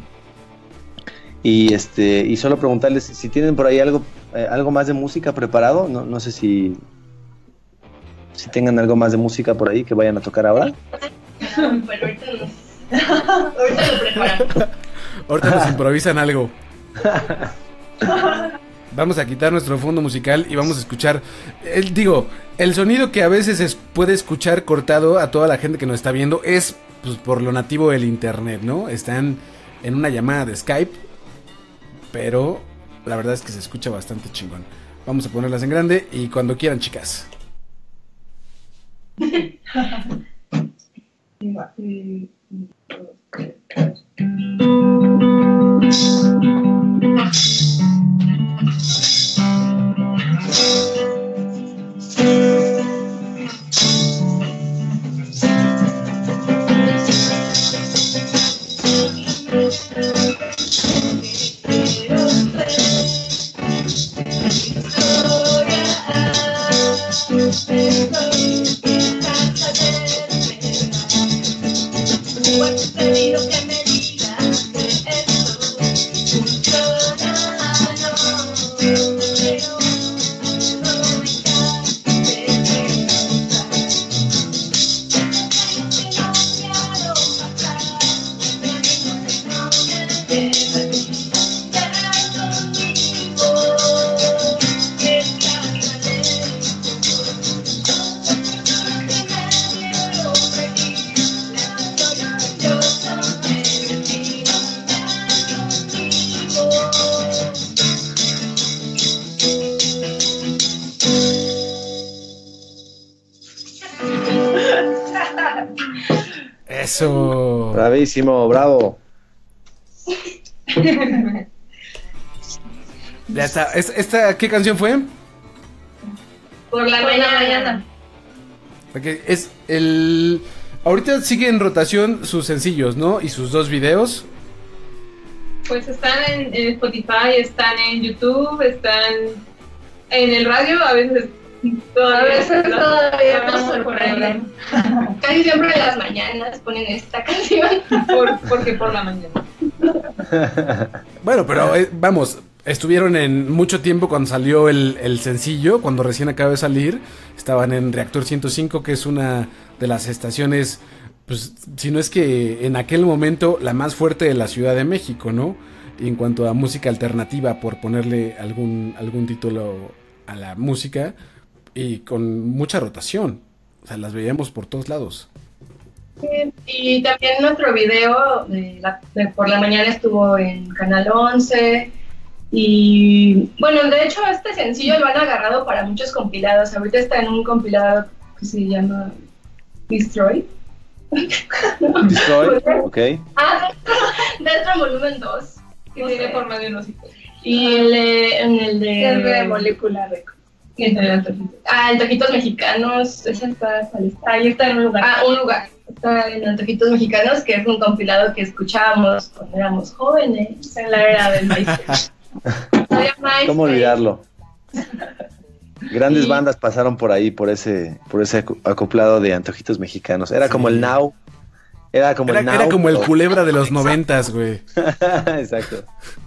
Y este y solo preguntarles si tienen por ahí algo eh, algo más de música preparado. No, no sé si si tengan algo más de música por ahí que vayan a tocar ahora. Pero ahorita nos, ahorita lo preparan. Ahorita nos improvisan algo. Vamos a quitar nuestro fondo musical y vamos a escuchar, el, digo, el sonido que a veces es, puede escuchar cortado a toda la gente que nos está viendo es pues, por lo nativo del internet, ¿no? Están en una llamada de Skype, pero la verdad es que se escucha bastante chingón. Vamos a ponerlas en grande y cuando quieran, chicas. Eso. Bravísimo, bravo. Ya está. ¿Esta qué canción fue? Por la Por la mañana. mañana. Porque es el... Ahorita sigue en rotación sus sencillos, ¿no? Y sus dos videos. Pues están en, en Spotify, están en YouTube, están en el radio, a veces todavía, A veces todavía no nos por sorprenden. ahí, Casi siempre en las mañanas ponen esta canción. por, porque por la mañana. Bueno, pero eh, vamos, estuvieron en mucho tiempo cuando salió el, el sencillo, cuando recién acaba de salir. Estaban en Reactor ciento cinco, que es una de las estaciones pues, si no es que en aquel momento la más fuerte de la Ciudad de México, ¿no? En cuanto a música alternativa, por ponerle algún, algún título a la música, y con mucha rotación. O sea, las veíamos por todos lados. Sí, y también nuestro video de la, de por la mañana estuvo en Canal once. Y bueno, de hecho este sencillo lo han agarrado para muchos compilados. Ahorita está en un compilado que se llama Destroy. Destroy, ok. Ah, dentro volumen dos. Que tiene forma de un osito. Y el de, en el de... Es de Molecular Record. Y el de Antojitos. Ah, Antojitos Mexicanos. Ese está, ¿cuál está? Ahí está en un lugar. Ah, un lugar. Está en Antojitos Mexicanos, que es un compilado que escuchábamos cuando éramos jóvenes, en la era del MySpace. ¿Cómo olvidarlo? Grandes Y- bandas pasaron por ahí, por ese, por ese aco- acoplado de Antojitos Mexicanos. Era Sí. como el Now. Era como Era, el Now. era como el pero- culebra de los noventas, güey. Exacto.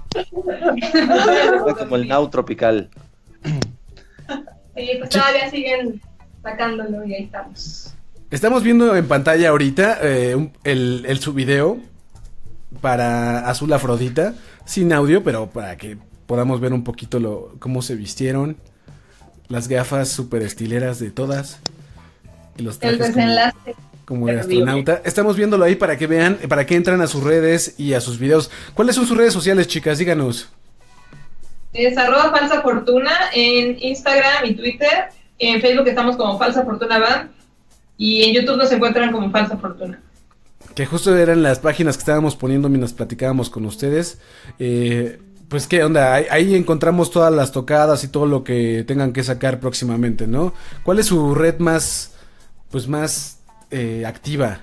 Era como el Now tropical. Sí, pues todavía siguen sacándolo y ahí estamos. Estamos viendo en pantalla ahorita eh, un- el, el su video para Azul Afrodita, sin audio, pero para que podamos ver un poquito lo cómo se vistieron, las gafas super estileras de todas y los El trajes como, desenlace. como de terrible. astronauta. Estamos viéndolo ahí para que vean, para que entran a sus redes y a sus videos. ¿Cuáles son sus redes sociales, chicas? Díganos. Es arroba falsa fortuna en Instagram y Twitter. En Facebook estamos como Falsa Fortuna Band. Y en YouTube nos encuentran como Falsa Fortuna. Que justo eran las páginas que estábamos poniendo mientras platicábamos con ustedes. Eh, pues qué onda, ahí, ahí encontramos todas las tocadas y todo lo que tengan que sacar próximamente, ¿no? ¿Cuál es su red más, pues más eh, activa?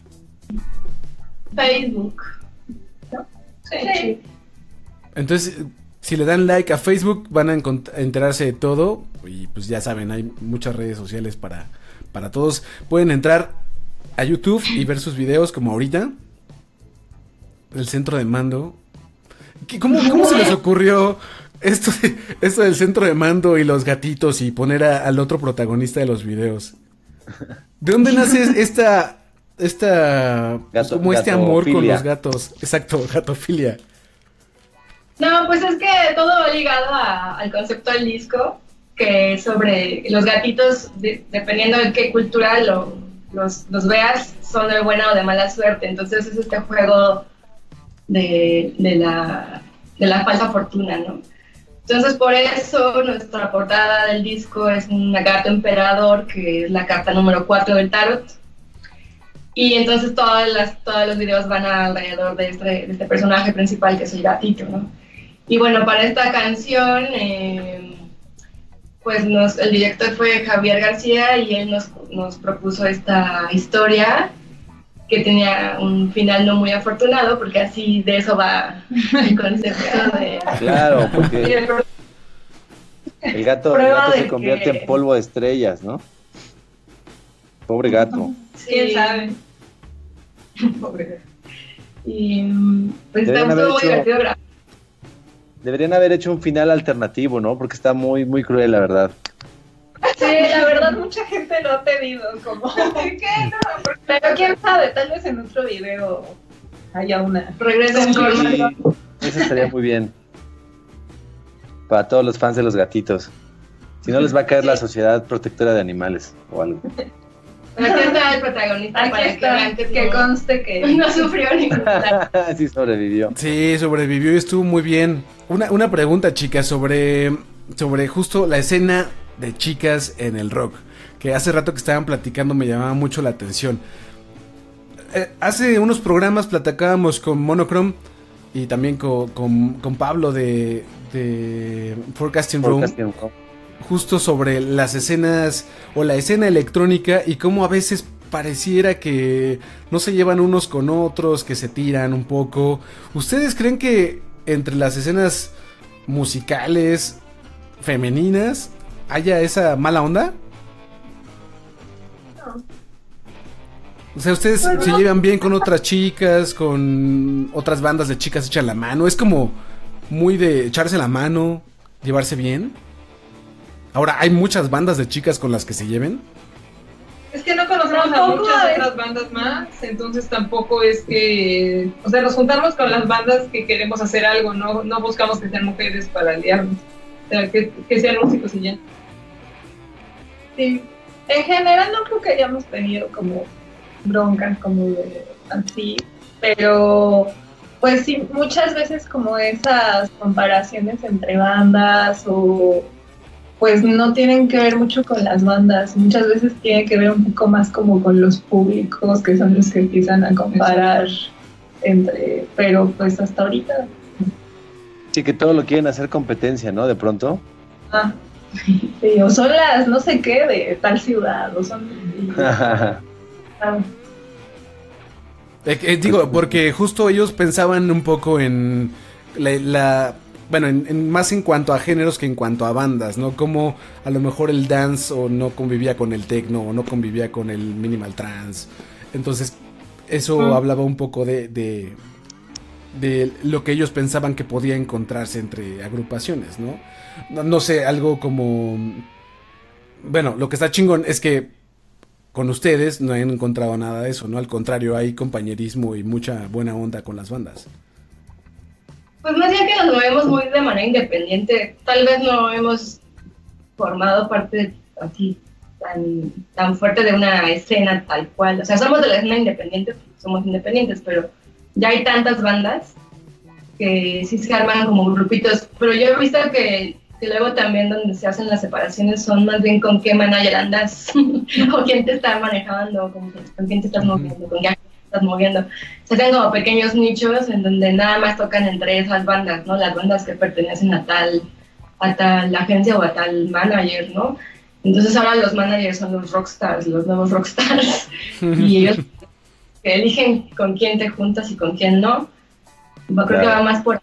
Facebook. Sí. Sí. Entonces, si le dan like a Facebook, van a encont- a enterarse de todo. Y pues ya saben, hay muchas redes sociales para, para todos. Pueden entrar a YouTube y ver sus videos como ahorita. El centro de mando. ¿Qué- ¿Cómo, cómo se les ocurrió esto, de- esto del centro de mando y los gatitos y poner a- al otro protagonista de los videos? ¿De dónde nace esta, esta, pues, Gato- como este amor con gatofilia. los gatos? Exacto, gatofilia. No, pues es que todo va ligado a- al concepto del disco, que es sobre los gatitos, de- dependiendo de qué cultura lo, los, los veas, son de buena o de mala suerte. Entonces es este juego de, de, la, de la falsa fortuna, ¿no? Entonces por eso nuestra portada del disco es un gato emperador, que es la carta número cuatro del tarot. Y entonces todas las, todos los videos van alrededor de este, de este personaje principal, que es el gatito, ¿no? Y bueno, para esta canción, eh, pues nos, el director fue Javier García y él nos, nos propuso esta historia que tenía un final no muy afortunado, porque así de eso va el concepto de... Claro, y porque el- el gato, el Prueba gato de se convierte que- en polvo de estrellas, ¿no? Pobre gato. ¿Quién sí. sabe? Pobre. Y mm, pues Deberían estuvo haber muy hecho- divertido grabar. Deberían haber hecho un final alternativo, ¿no? Porque está muy, muy cruel, la verdad. Sí, la verdad mucha gente lo ha pedido, como, ¿qué no? Pero quién sabe, tal vez en otro video haya una. Regresa en Sí, forma. eso estaría muy bien. Para todos los fans de los gatitos. Si no les va a caer la Sociedad Protectora de Animales o algo. Pero aquí está el protagonista Aquí para que está, vean que, que no, conste que no sufrió ningún daño. Sí sobrevivió. Sí, sobrevivió y estuvo muy bien. Una, una pregunta, chicas, sobre, sobre justo la escena de chicas en el rock. Que hace rato que estaban platicando me llamaba mucho la atención. Eh, hace unos programas platicábamos con Monochrome y también con, con, con Pablo de, de Forecasting Room. Forecasting Room. Justo sobre las escenas o la escena electrónica y cómo a veces pareciera que no se llevan unos con otros, que se tiran un poco. ¿Ustedes creen que entre las escenas musicales femeninas haya esa mala onda? No. O sea, ¿ustedes Pues se no. llevan bien con otras chicas, con otras bandas de chicas echan la mano? Es como muy de echarse la mano, llevarse bien. Ahora, ¿hay muchas bandas de chicas con las que se lleven? Es que no conocemos a Tampoco muchas es- otras bandas más, entonces tampoco es que, o sea, nos juntamos con las bandas que queremos hacer algo, no, no buscamos que sean mujeres para aliarnos, o sea, que, que sean músicos y ya. Sí. En general no creo que hayamos tenido como broncas como de así, pero pues sí, muchas veces como esas comparaciones entre bandas o pues no tienen que ver mucho con las bandas, muchas veces tiene que ver un poco más como con los públicos que son los que empiezan a comparar entre, pero pues hasta ahorita. Sí, que todo lo quieren hacer competencia, ¿no? De pronto. Ah, sí, o son las no sé qué de tal ciudad, o son... ah, Eh, eh, digo, porque justo ellos pensaban un poco en la... la- bueno, en, en más en cuanto a géneros que en cuanto a bandas, ¿no? Como a lo mejor el dance o no convivía con el techno o no convivía con el minimal trance. Entonces, eso Mm. hablaba un poco de, de, de lo que ellos pensaban que podía encontrarse entre agrupaciones, ¿no? No, no sé, algo como... Bueno, lo que está chingón es que con ustedes no han encontrado nada de eso, ¿no? Al contrario, hay compañerismo y mucha buena onda con las bandas. Pues más bien que nos movemos muy de manera independiente. Tal vez no hemos formado parte así tan, tan fuerte de una escena tal cual. O sea, somos de la escena independiente, somos independientes, pero ya hay tantas bandas que sí se arman como grupitos. Pero yo he visto que, que luego también donde se hacen las separaciones son más bien con qué manager andas, o quién te está manejando, con, con quién te estás moviendo, con qué estás moviendo. Se hacen como pequeños nichos en donde nada más tocan entre esas bandas, ¿no? Las bandas que pertenecen a tal, a tal agencia o a tal manager, ¿no? Entonces ahora los managers son los rockstars, los nuevos rockstars, y ellos que eligen con quién te juntas y con quién no. Yo creo que Claro. va más por...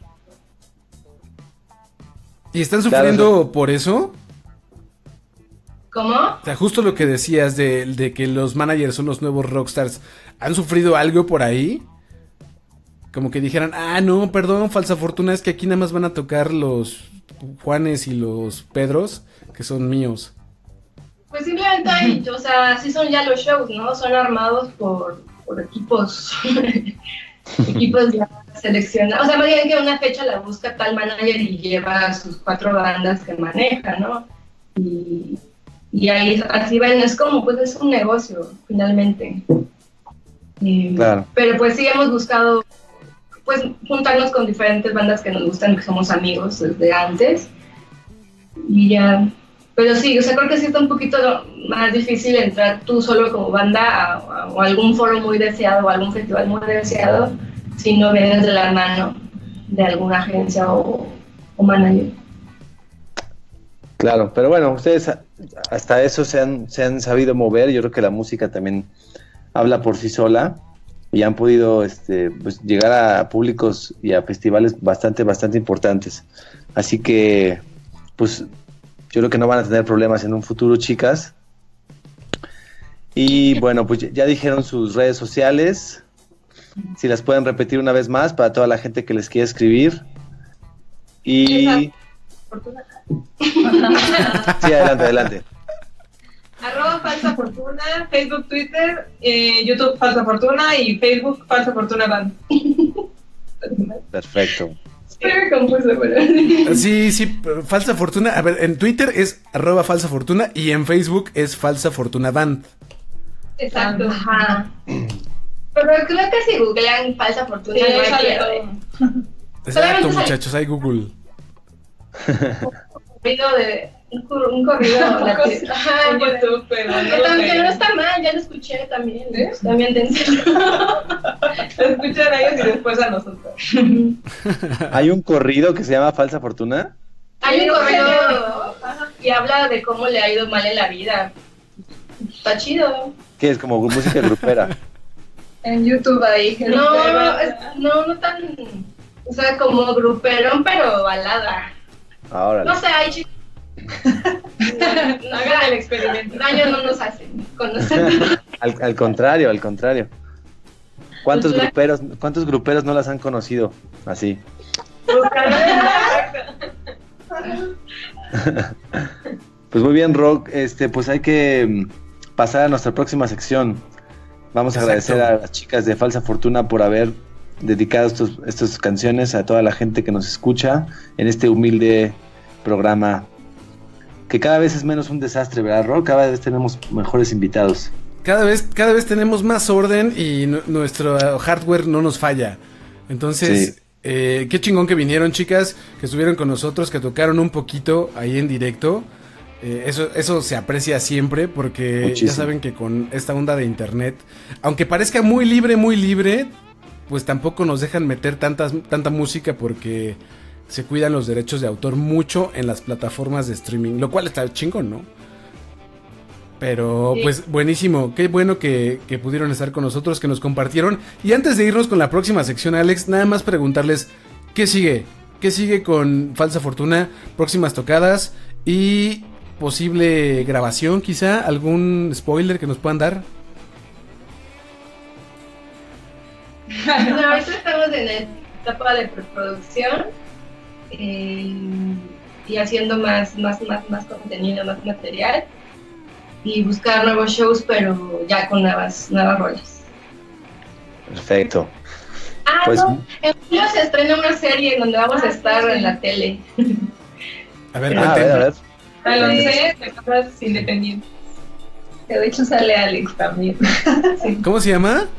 ¿Y están sufriendo Claro, por eso? ¿Cómo? O sea, justo lo que decías de, de que los managers son los nuevos rockstars, ¿han sufrido algo por ahí? Como que dijeran, ah, no, perdón, falsa fortuna, es que aquí nada más van a tocar los Juanes y los Pedros, que son míos. Pues simplemente hay, o sea, así son ya los shows, ¿no? Son armados por, por equipos, equipos ya seleccionados. O sea, más bien que una fecha la busca tal manager y lleva sus cuatro bandas que maneja, ¿no? Y, y ahí así ven, es como, pues es un negocio, finalmente. Eh, Claro. Pero pues sí hemos buscado, pues, juntarnos con diferentes bandas que nos gustan, que somos amigos desde antes. Y ya... Pero sí, o sea, creo que sí está un poquito más difícil entrar tú solo como banda a, a, o a algún foro muy deseado o algún festival muy deseado si no vienes de la mano de alguna agencia o, o manager. Claro, pero bueno, ustedes a- hasta eso se han, se han sabido mover. Yo creo que la música también habla por sí sola y han podido este, pues, llegar a públicos y a festivales bastante, bastante importantes. Así que, pues, yo creo que no van a tener problemas en un futuro, chicas. Y bueno, pues ya- ya dijeron sus redes sociales. Si las pueden repetir una vez más para toda la gente que les quiera escribir. Y... Sí, adelante, adelante. Arroba Falsa Fortuna, Facebook, Twitter, eh, YouTube Falsa Fortuna y Facebook Falsa Fortuna Band. Perfecto. Pero confuso, pero... Sí, sí, p- falsa fortuna. A ver, en Twitter es arroba falsa fortuna y en Facebook es falsa fortuna band. Exacto. Ajá. Pero creo que si googlean falsa fortuna Sí, no hay sale pierde. todo. Exacto, Solamente sale- muchachos, hay Google. Corrido de... Un, cor- un corrido latino. Ajá, En por- YouTube, pero no Que lo también tengo. no está mal, ya lo escuché también. ¿Eh? También te enseño. Escuchan a ellos y después a nosotros. Hay un corrido que se llama Falsa Fortuna. Hay un correo y habla de cómo le ha ido mal en la vida. Está chido. Que es como música grupera. En YouTube ahí. No, es- no, no tan. O sea, como gruperón, pero balada. Ahora. No sé, hay chicos. Hagan el experimento. Daño no nos hacen conocer. Al, al contrario, al contrario. ¿Cuántos gruperos, cuántos gruperos no las han conocido así? Pues muy bien, Rock. Este, pues hay que mm, pasar a nuestra próxima sección. Vamos a Exacto. agradecer a las chicas de Falsa Fortuna por haber dedicado estos, estas canciones a toda la gente que nos escucha en este humilde programa que cada vez es menos un desastre, ¿verdad, Ro? Cada vez tenemos mejores invitados. Cada vez, cada vez tenemos más orden y n- nuestro hardware no nos falla. Entonces, Sí. eh, qué chingón que vinieron, chicas, que estuvieron con nosotros, que tocaron un poquito ahí en directo. Eh, eso, eso se aprecia siempre porque Muchísimo. ya saben que con esta onda de internet, aunque parezca muy libre, muy libre, pues tampoco nos dejan meter tantas, tanta música porque se cuidan los derechos de autor mucho en las plataformas de streaming, lo cual está chingón, ¿no? Pero Sí. pues buenísimo, qué bueno que, que pudieron estar con nosotros, que nos compartieron. Y antes de irnos con la próxima sección, Alex, nada más preguntarles, ¿qué sigue? ¿Qué sigue con Falsa Fortuna? Próximas tocadas y posible grabación quizá, algún spoiler que nos puedan dar. No, ahorita estamos en la etapa de preproducción eh, y haciendo más, más, más, más contenido, más material y buscar nuevos shows, pero ya con nuevas, nuevas rolas. Perfecto. Ah, Pues- no, en julio se estrena una serie en donde vamos a estar en la tele. A ver, Ah, a ver, a ver. Al once de cámaras independientes. Que de hecho sale Alex también. Sí. ¿cómo se llama?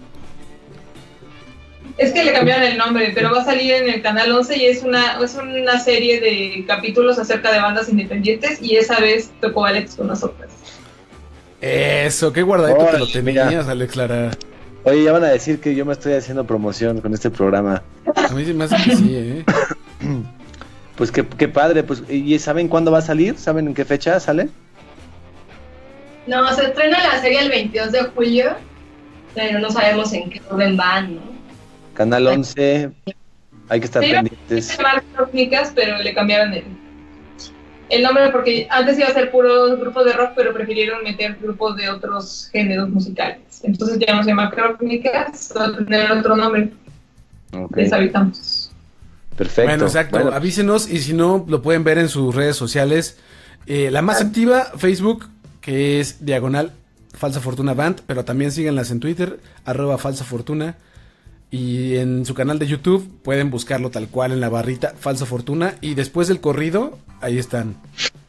Es que le cambiaron el nombre, pero va a salir en el canal once y es una, es una serie de capítulos acerca de bandas independientes y esa vez tocó Alex con nosotras. Eso, qué guardadito que lo Órale, tenías, mira. Alex Lara. Oye, ya van a decir que yo me estoy haciendo promoción con este programa. A mí se me hace que sí, ¿eh? Pues qué, qué padre, pues, ¿y saben cuándo va a salir? ¿Saben en qué fecha sale? No, se estrena la serie el veintidós de julio, pero no sabemos en qué orden van, ¿no? Canal once, hay que estar Sí, pendientes. Se llama Crónicas, pero le cambiaron el, el nombre porque antes iba a ser puro grupo de rock, pero prefirieron meter grupos de otros géneros musicales. Entonces ya no se llama Crónicas, va a tener otro nombre. Ok, Les avisamos. perfecto. Bueno, exacto. Bueno, Avísenos y si no, lo pueden ver en sus redes sociales. Eh, la más activa, Facebook, que es diagonal Falsa Fortuna Band, pero también síganlas en Twitter, arroba Falsa Fortuna. Y en su canal de YouTube pueden buscarlo tal cual en la barrita Falsa Fortuna. Y después del corrido, ahí están.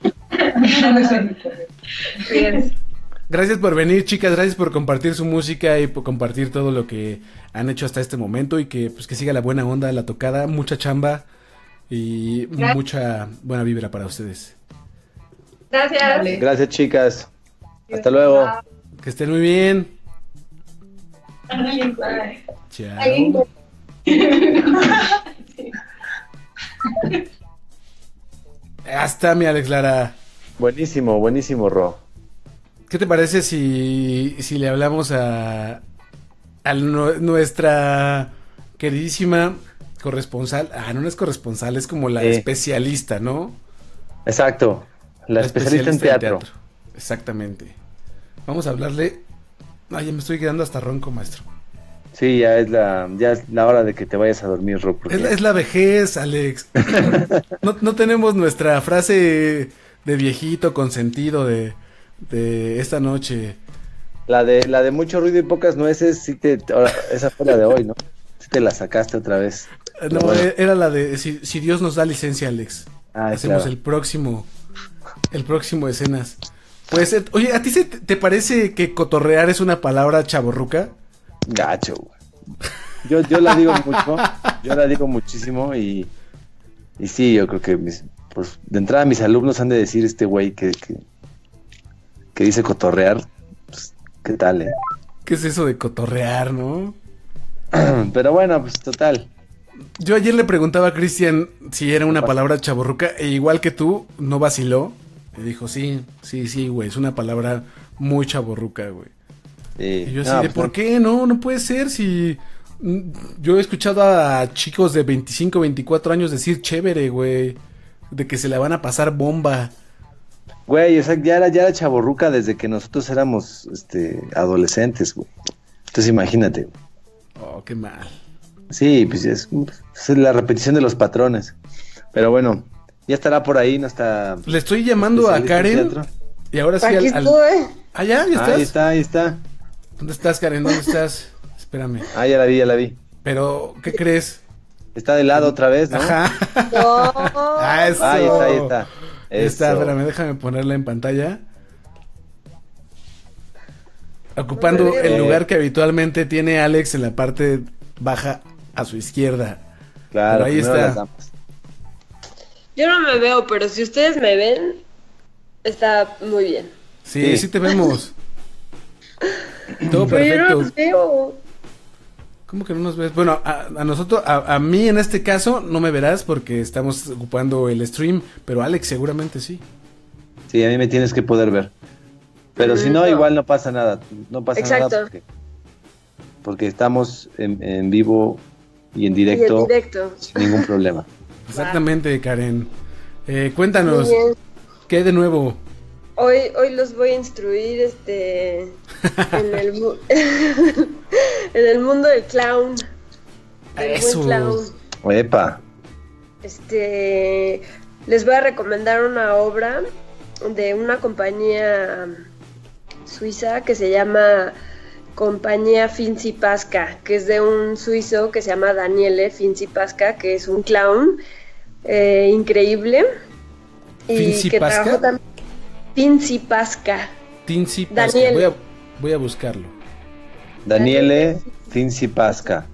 Bien. Gracias por venir, chicas. Gracias por compartir su música y por compartir todo lo que han hecho hasta este momento. Y que pues que siga la buena onda, la tocada, mucha chamba y Gracias. mucha buena vibra para ustedes. Gracias. Vale. gracias, chicas. Hasta luego. Que estén muy bien. Bye. Chao. Alguien- Hasta mi Alex Lara. Buenísimo, buenísimo, Ro. ¿Qué te parece si, si le hablamos a, a nu- nuestra queridísima corresponsal? Ah, no, no es corresponsal, es como la Sí. especialista, ¿no? Exacto. La, especialista, en teatro. Exactamente. Vamos a hablarle. Ay, ya me estoy quedando hasta ronco, maestro. Sí, ya es la, ya es la hora de que te vayas a dormir, Ro. porque- Es la, es la vejez, Alex. No, no tenemos nuestra frase de viejito consentido de, de esta noche. La de, la de mucho ruido y pocas nueces, sí te, ahora, esa fue la de hoy, ¿no? Sí te la sacaste otra vez. No, Bueno. e- era la de si, si Dios nos da licencia, Alex. Ah, Hacemos claro. el próximo, el próximo escenas. Pues, eh, oye, ¿a ti se te te parece que cotorrear es una palabra chavorruca? Gacho, güey. Yo, yo la digo mucho, yo la digo muchísimo y, y sí, yo creo que mis, pues, de entrada mis alumnos han de decir este güey que, que, que dice cotorrear, pues, ¿qué tal, eh? ¿Qué es eso de cotorrear, no? Pero bueno, pues total. Yo ayer le preguntaba a Cristian si era una palabra chavorruca e igual que tú, no vaciló. Y dijo, sí, sí, sí, güey, es una palabra muy chavorruca, güey. Sí. Y yo así No, de, pues, ¿por no. qué? No, no puede ser si... mm, Yo he escuchado a chicos de veinticinco, veinticuatro años decir chévere, güey. De que se la van a pasar bomba. Güey, o sea, ya era, ya era chavorruca desde que nosotros éramos este, adolescentes, güey. Entonces imagínate. Oh, qué mal. Sí, pues es, es la repetición de los patrones. Pero bueno, ya estará por ahí nuestra... Le estoy llamando a especialista en Karen teatro. Y ahora sí Aquí al, al... estoy. Ah, ya, ya estás. Ahí está, ahí está. ¿Dónde estás, Karen? ¿Dónde estás? Espérame. Ah, ya la vi, ya la vi. Pero, ¿qué crees? Está de lado otra vez, ¿no? Ajá. No. Ah, eso. Ahí está, ahí está. Ahí está, Eso. espérame, déjame ponerla en pantalla. Ocupando Muy bien. el lugar que habitualmente tiene Alex en la parte baja a su izquierda. Claro, Pero ahí primero está. las damas. Yo no me veo, pero si ustedes me ven, está muy bien. Sí, Sí. sí te vemos. Todo Pero yo no perfecto. los veo. ¿Cómo que no nos ves? Bueno, a, a nosotros, a, a mí en este caso no me verás porque estamos ocupando el stream, pero Alex seguramente sí. Sí, a mí me tienes que poder ver. Pero si no, No. igual no pasa nada. No pasa Exacto. nada porque, porque estamos en, en vivo y en Y directo en directo. sin ningún problema. Exactamente, Karen. Eh, cuéntanos, Muy bien. ¿qué hay de nuevo? Hoy, hoy los voy a instruir este en el mu- en el mundo del clown. Del Eso. buen clown. Epa. Este les voy a recomendar una obra de una compañía suiza que se llama Compañía Finzi Pasca, que es de un suizo que se llama Daniele Finzi Pasca, que es un clown eh, increíble y ¿Finzi que Pasca? trabajó también Finzi Pasca. Tinsi Pasca. Daniel. Voy a, voy a buscarlo. Daniele Finzi Pasca.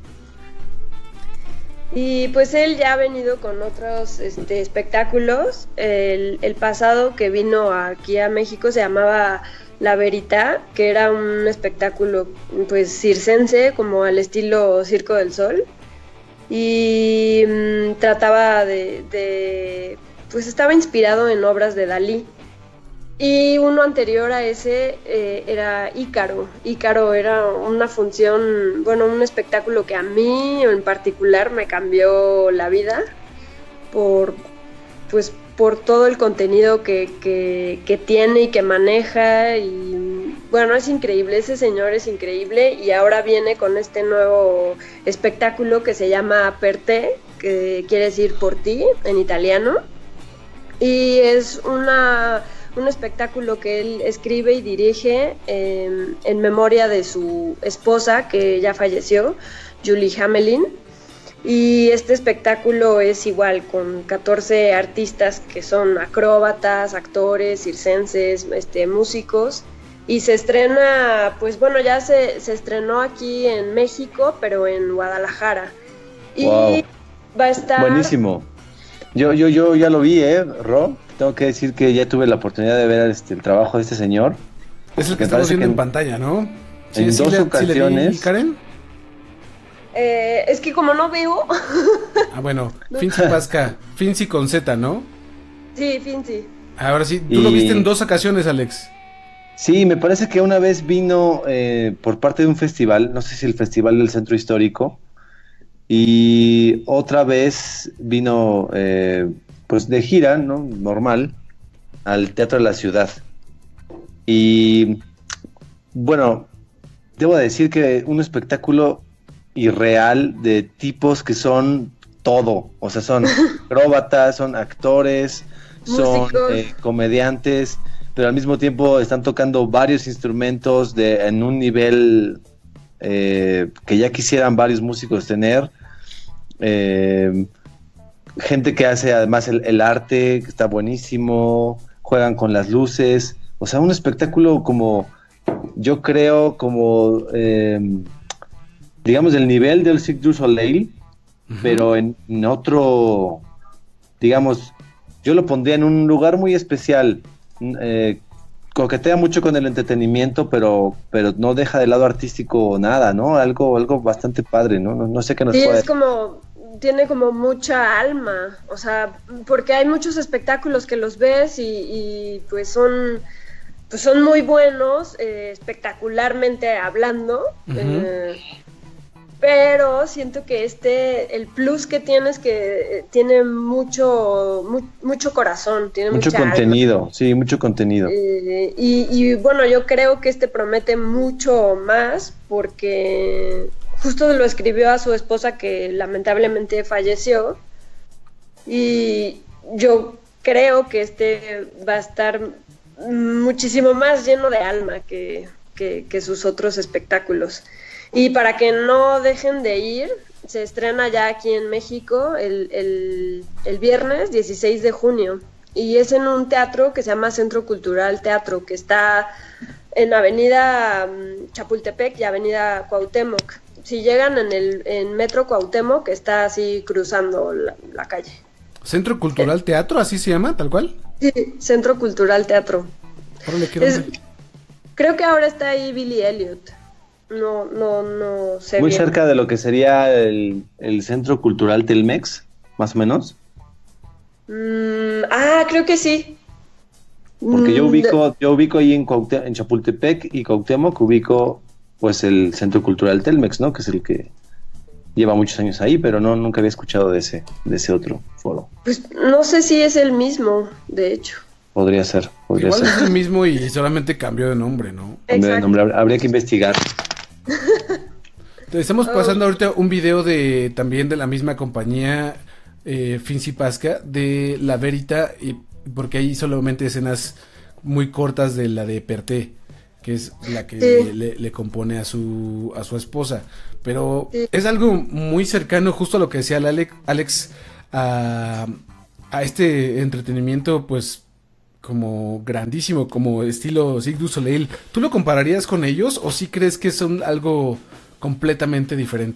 Y pues él ya ha venido con otros este, espectáculos. El, el pasado que vino aquí a México se llamaba La Verità, que era un espectáculo pues circense, como al estilo Circo del Sol. Y mm, trataba de, de... pues estaba inspirado en obras de Dalí. Y uno anterior a ese eh, era Ícaro. Ícaro era una función, bueno, un espectáculo que a mí en particular me cambió la vida por, pues, por todo el contenido que, que, que tiene y que maneja. Y bueno, es increíble, ese señor es increíble y ahora viene con este nuevo espectáculo que se llama Per te, que quiere decir por ti en italiano. Y es una... un espectáculo que él escribe y dirige eh, en memoria de su esposa, que ya falleció, Julie Hamelin. Y este espectáculo es igual, con catorce artistas que son acróbatas, actores, circenses, este, músicos. Y se estrena, pues bueno, ya se, se estrenó aquí en México, pero en Guadalajara. Y Wow. va a estar... Buenísimo. Yo, yo, yo ya lo vi, ¿eh, Ro? Tengo que decir que ya tuve la oportunidad de ver este, el trabajo de este señor. Es el que Me estamos parece viendo que en pantalla, ¿no? en dos le- le vi, ocasiones- Karen? Eh, es que como no veo... Ah, bueno, Finzi Pasca. Finzi con Z, ¿no? sí, Finzi. Ahora sí, tú lo Y- viste en dos ocasiones, Alex. Sí, me parece que una vez vino eh, por parte de un festival, no sé si el Festival del Centro Histórico, y otra vez vino eh, pues de gira, ¿no? Normal, al Teatro de la Ciudad. Y bueno, debo decir que un espectáculo irreal de tipos que son todo, o sea, son acróbatas, son actores, son Músicos. eh, comediantes, pero al mismo tiempo están tocando varios instrumentos de, en un nivel eh, que ya quisieran varios músicos tener. Eh, gente que hace además el, el arte, que está buenísimo, juegan con las luces, o sea, un espectáculo como, yo creo, como, eh, digamos, del nivel del Cirque du Soleil, Ujú. pero en, en otro, digamos, yo lo pondría en un lugar muy especial. Eh, coquetea mucho con el entretenimiento, pero pero no deja de lado artístico nada, ¿no? Algo algo bastante padre, ¿no? No, no sé qué nos Sí, puede... es como, tiene como mucha alma, o sea, porque hay muchos espectáculos que los ves y, y, pues son pues son muy buenos, eh, espectacularmente hablando, Ujú. eh, pero siento que este, el plus que tiene es que eh, tiene mucho, mu- mucho corazón, tiene Mucho mucha alma. contenido, sí, mucho contenido. Eh, y, y bueno, yo creo que este promete mucho más porque justo lo escribió a su esposa que lamentablemente falleció y yo creo que este va a estar muchísimo más lleno de alma que, que, que sus otros espectáculos. Y para que no dejen de ir, se estrena ya aquí en México el, el, el viernes dieciséis de junio. Y es en un teatro que se llama Centro Cultural Teatro, que está en Avenida Chapultepec y Avenida Cuauhtémoc. Si llegan en el en Metro Cuauhtémoc, está así cruzando la, la calle. ¿Centro Cultural Teatro, así se llama, tal cual? Sí, Centro Cultural Teatro. Órale, ¿qué Es, onda? creo que ahora está ahí Billy Elliot. No, no, no sé Muy bien. cerca de lo que sería el, el Centro Cultural Telmex, más o menos. Mm, ah, creo que sí. Porque yo Mm, ubico, yo ubico ahí en, Cuauhté- en Chapultepec y Cuauhtémoc, ubico pues el Centro Cultural Telmex, ¿no? Que es el que lleva muchos años ahí, pero no, nunca había escuchado de ese, de ese otro foro. Pues no sé si es el mismo, de hecho. Podría ser, podría Igual ser. es el mismo y solamente cambió de nombre, ¿no? Hombre, Exacto. nombre, habría que investigar. Te estamos pasando ahorita un video de también de la misma compañía, eh, Finzi Pasca, de La Verita, y porque hay solamente escenas muy cortas de la de Perté, que es la que Sí. le, le compone a su a su esposa. Pero Sí. es algo muy cercano justo a lo que decía el Alex, Alex a, a este entretenimiento, pues como grandísimo, como estilo Cirque du Soleil. ¿Tú lo compararías con ellos o sí crees que son algo completamente diferente?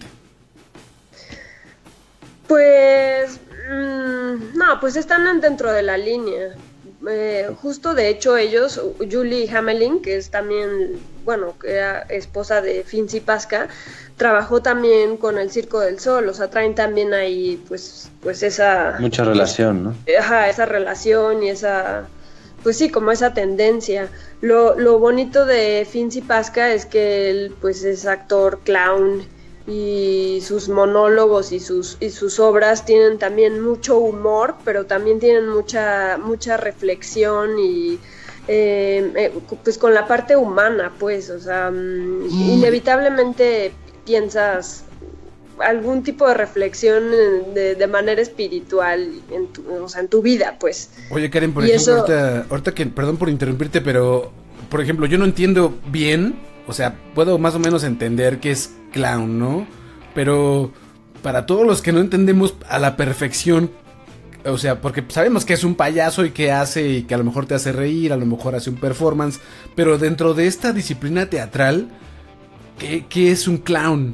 Pues mmm, no, pues están dentro de la línea. Eh, justo de hecho ellos, Julie Hamelin, que es también, bueno, que era esposa de Finzi Pasca, trabajó también con el Circo del Sol, o sea, traen también ahí pues, pues esa... Mucha relación, ¿no? Ajá, esa relación y esa, pues sí, como esa tendencia. Lo, lo bonito de Finzi Pasca es que él pues es actor, clown, y sus monólogos y sus y sus obras tienen también mucho humor, pero también tienen mucha mucha reflexión y eh, eh, pues con la parte humana, pues, o sea, mm, inevitablemente piensas algún tipo de reflexión de, de manera espiritual en tu, o sea, en tu vida, pues. Oye, Karen, por Y ejemplo, eso- ahorita, ahorita que, perdón por interrumpirte, pero, por ejemplo, yo no entiendo bien, o sea, puedo más o menos entender que es clown, ¿no? Pero para todos los que no entendemos a la perfección, o sea, porque sabemos que es un payaso y que hace, y que a lo mejor te hace reír, a lo mejor hace un performance, pero dentro de esta disciplina teatral, ¿qué, qué es un clown?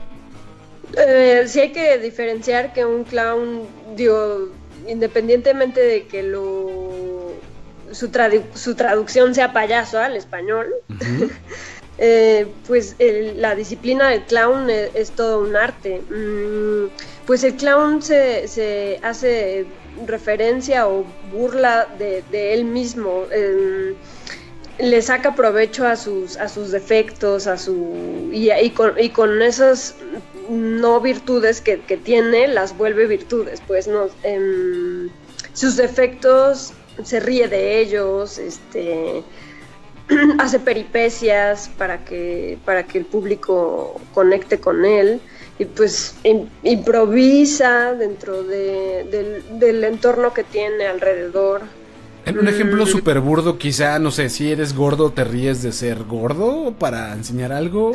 Eh, sí hay que diferenciar que un clown, digo, independientemente de que lo su, tradu- su traducción sea payaso al español, Ujú. eh, pues el- la disciplina del clown es, es todo un arte. Mm, pues el clown se, se hace referencia o burla de, de él mismo. eh, le saca provecho a sus a sus defectos, a su y, y con y con esas no virtudes que, que tiene las vuelve virtudes, pues no em, sus defectos se ríe de ellos, este hace peripecias para que para que el público conecte con él y pues im- improvisa dentro de, del, del entorno que tiene alrededor. En un ejemplo Mm. súper burdo, quizá, no sé, si eres gordo, ¿te ríes de ser gordo para enseñar algo?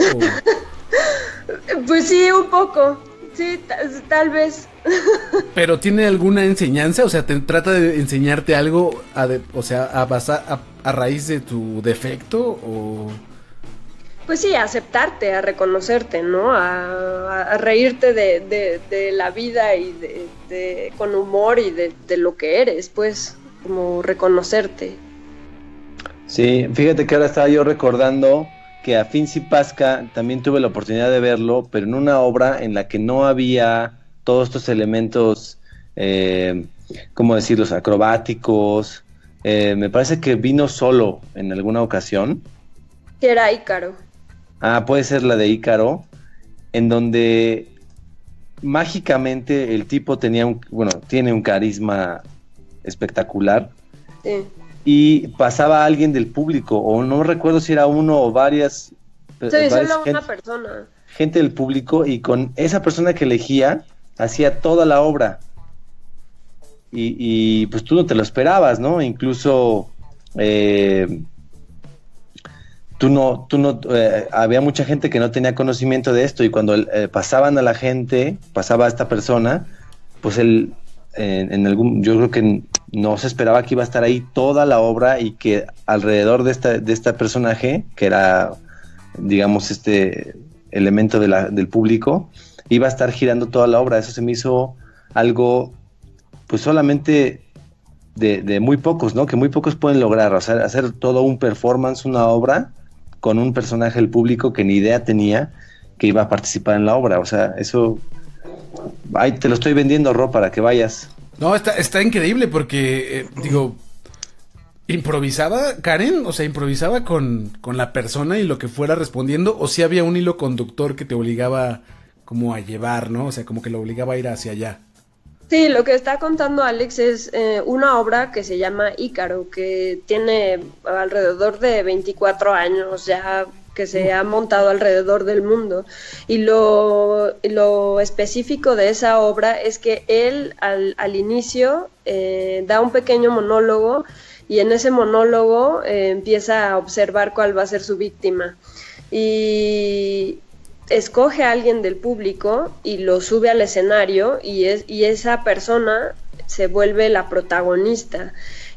O... Pues sí, un poco. Sí, ta- tal vez. ¿Pero tiene alguna enseñanza? O sea, ¿te trata de enseñarte algo, a de- o sea, a, basa- a, a raíz de tu defecto? O... Pues sí, a aceptarte, a reconocerte, ¿no? A, a reírte de, de, de la vida y de, de- con humor y de, de lo que eres, pues, como reconocerte. Sí, fíjate que ahora estaba yo recordando que a Finzi Pasca también tuve la oportunidad de verlo, pero en una obra en la que no había todos estos elementos, eh, ¿cómo decirlos?, acrobáticos. Eh, me parece que vino solo en alguna ocasión. Que era Ícaro. Ah, puede ser la de Ícaro, en donde mágicamente el tipo tenía un, bueno, tiene un carisma espectacular. Sí. Y pasaba a alguien del público, o no recuerdo si era uno o varias, Sí, varias solo gente, una persona. gente del público, y con esa persona que elegía, hacía toda la obra. Y, y pues tú no te lo esperabas, ¿no? Incluso eh, tú no, tú no, eh, había mucha gente que no tenía conocimiento de esto y cuando eh, pasaban a la gente, pasaba a esta persona, pues él, eh, en algún, yo creo que no se esperaba que iba a estar ahí toda la obra y que alrededor de esta, de este personaje, que era, digamos, este elemento de la, del público, iba a estar girando toda la obra. Eso se me hizo algo, pues solamente de, de muy pocos, ¿no? Que muy pocos pueden lograr, o sea, hacer todo un performance, una obra, con un personaje del público que ni idea tenía que iba a participar en la obra. O sea, eso, ay, te lo estoy vendiendo, Ro, para que vayas. No, está, está increíble porque, eh, digo, ¿improvisaba Karen? O sea, ¿improvisaba con, con la persona y lo que fuera respondiendo? ¿O si había un hilo conductor que te obligaba como a llevar, ¿no? O sea, como que lo obligaba a ir hacia allá. Sí, lo que está contando Alex es eh, una obra que se llama Ícaro, que tiene alrededor de veinticuatro años ya, que se ha montado alrededor del mundo. Y lo, lo específico de esa obra es que él al, al inicio eh, da un pequeño monólogo y en ese monólogo eh, empieza a observar cuál va a ser su víctima. Y escoge a alguien del público y lo sube al escenario y, es, y esa persona se vuelve la protagonista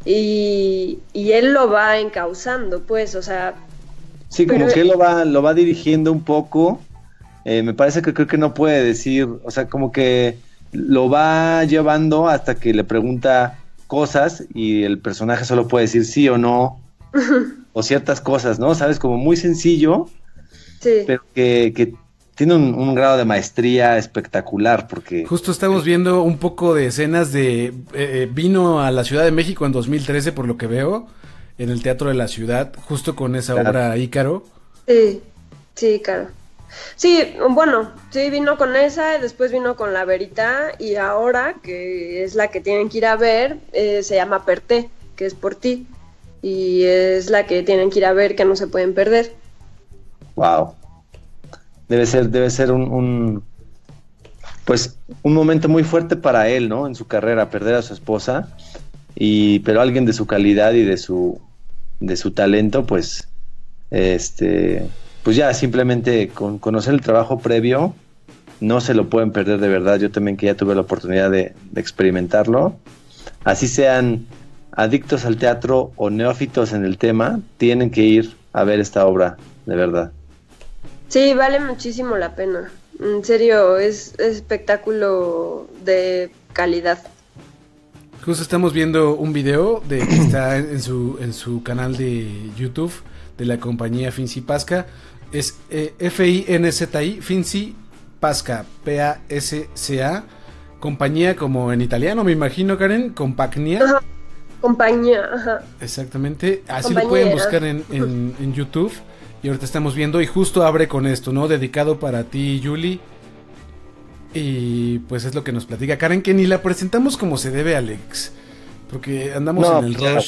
y, y él lo va encauzando, pues, o sea... Sí, como que él lo va, lo va dirigiendo un poco, eh, me parece que creo que no puede decir, o sea, como que lo va llevando hasta que le pregunta cosas y el personaje solo puede decir sí o no, o ciertas cosas, ¿no? ¿Sabes? Como muy sencillo, sí, pero que... que tiene un, un grado de maestría espectacular porque... Justo estamos viendo un poco de escenas de... Eh, vino a la Ciudad de México en dos mil trece, por lo que veo, en el Teatro de la Ciudad, justo con esa claro. obra Ícaro. Sí, sí, claro. Sí, bueno, sí, vino con esa, después vino con La Verita, y ahora, que es la que tienen que ir a ver, eh, se llama Perté, que es por ti, y es la que tienen que ir a ver, que no se pueden perder. Wow. Debe ser, debe ser un, un, pues, un momento muy fuerte para él, ¿no? En su carrera, perder a su esposa, y, pero alguien de su calidad y de su, de su talento, pues, este, pues ya simplemente con conocer el trabajo previo, no se lo pueden perder de verdad. Yo también que ya tuve la oportunidad de, de experimentarlo. Así sean adictos al teatro o neófitos en el tema, tienen que ir a ver esta obra, de verdad. Sí, vale muchísimo la pena. En serio, es, es espectáculo de calidad. Justo estamos viendo un video de que está en su en su canal de YouTube de la compañía Finzi Pasca. Es eh, F I N Z I, Finzi Pasca, P A S C A. Compañía como en italiano, me imagino, Karen, Compagnia. Ajá. Compañía, ajá. Exactamente, así Compañía. Lo pueden buscar en, en, en YouTube. Y ahorita estamos viendo, y justo abre con esto, ¿no? Dedicado para ti, Yuli. Y pues es lo que nos platica Karen, que ni la presentamos como se debe, Alex. Porque andamos no, en el claro. rush.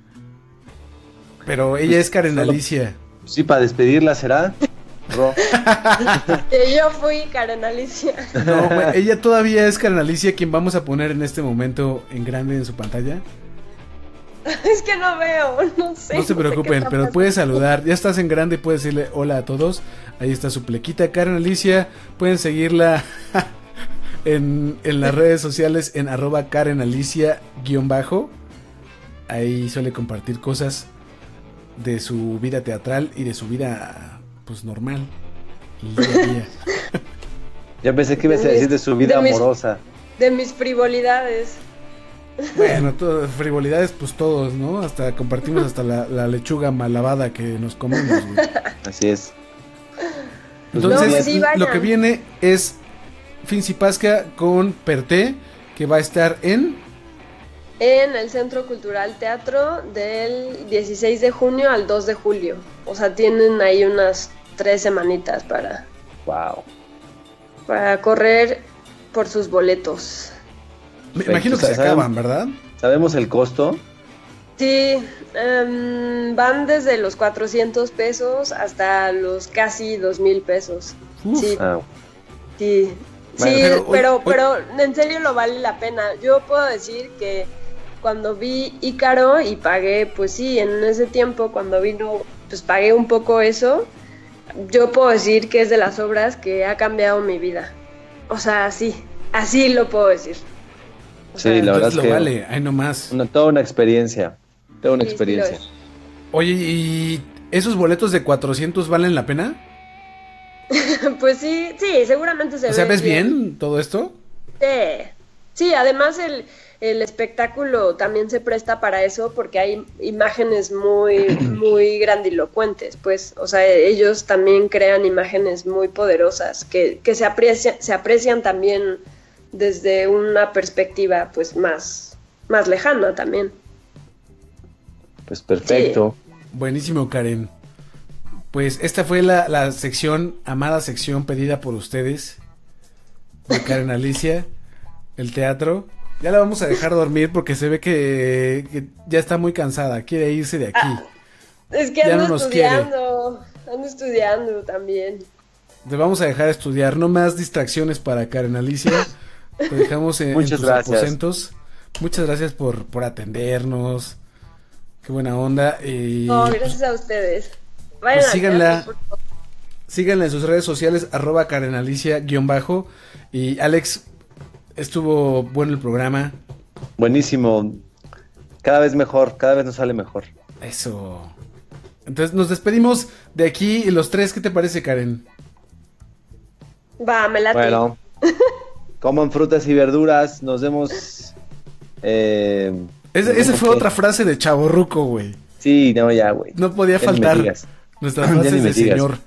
Pero ella pues, es Karen solo, Alicia. Sí, para despedirla será. Ro. Que yo fui Karen Alicia. No, ella todavía es Karen Alicia, quien vamos a poner en este momento en grande en su pantalla. Es que no veo, no sé. No se preocupen, no sé pero puedes saludar. Ya estás en grande, puedes decirle hola a todos. Ahí está su plequita, Karen Alicia. Pueden seguirla en, en las redes sociales en arroba Karen Alicia guión bajo. Ahí suele compartir cosas de su vida teatral y de su vida, pues, normal. Y día a día. Ya pensé que ibas a decir de su vida de amorosa. Mis, de mis frivolidades. Bueno, todo, frivolidades pues todos, ¿no? Hasta compartimos hasta la, la lechuga mallavada que nos comemos, güey. Así es. Entonces, no, sí, lo que viene es Finzi Pasca con Perté, que va a estar en... En el Centro Cultural Teatro del dieciséis de junio al dos de julio. O sea, tienen ahí unas tres semanitas para... Wow. Para correr por sus boletos. Me imagino que se acaban, ¿verdad? ¿Sabemos el costo? Sí, um, van desde los cuatrocientos pesos hasta los casi dos mil pesos. Uf. Sí, ah. sí, bueno, sí pero, pero, hoy, pero hoy... en serio lo vale la pena. Yo puedo decir que cuando vi Ícaro y pagué, pues sí, en ese tiempo cuando vino, pues pagué un poco eso. Yo puedo decir que es de las obras que ha cambiado mi vida. O sea, sí, así lo puedo decir. O Sí, sea, la verdad Entonces es lo que vale, ahí nomás. una, toda una experiencia. Toda una Sí, sí experiencia. lo es. Oye, ¿y esos boletos de cuatrocientos valen la pena? Pues sí, sí, seguramente se O sea, ve ¿ves bien todo esto? Sí, sí, además el, el espectáculo también se presta para eso porque hay imágenes muy, muy grandilocuentes, pues, o sea, ellos también crean imágenes muy poderosas que, que se aprecia, se aprecian también desde una perspectiva, pues, más, más lejana también. Pues perfecto. Buenísimo, Karen. Pues esta fue la, la sección, amada sección pedida por ustedes, de Karen Alicia, el teatro. Ya la vamos a dejar dormir porque se ve que, que ya está muy cansada, quiere irse de aquí. Ah, es que Ya ando no nos estudiando, ando estudiando también. Te vamos a dejar estudiar, no más distracciones para Karen Alicia. Te dejamos en, en Muchas tus gracias. aposentos. Muchas gracias por, por atendernos. Qué buena onda. Y No, gracias a ustedes. Vayan pues al síganla. teatro, por favor. síganla en sus redes sociales, arroba Karen Alicia guión bajo. Y Alex, estuvo bueno el programa. Buenísimo. Cada vez mejor, cada vez nos sale mejor. Eso. Entonces nos despedimos de aquí los tres. ¿Qué te parece, Karen? Va, me late. Bueno, coman frutas y verduras. Nos vemos. Eh, Ese, nos esa vemos fue qué. otra frase de chavorruco, güey. Sí, no, ya, güey. No podía Ya ni me faltar digas. nuestras Ya ni frases me de digas. señor.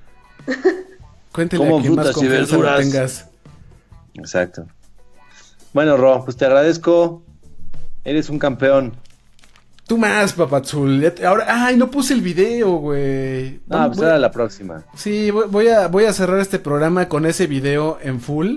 Cuéntele Como a quien más frutas y confianza lo verduras. tengas. Exacto. Bueno, Ro, pues te agradezco. Eres un campeón. Tú más, papazul. Ya te- Ahora, ay, no puse el video, güey. Ah, Voy- pues voy- era la próxima. Sí, voy, voy a, voy a cerrar este programa con ese video en full.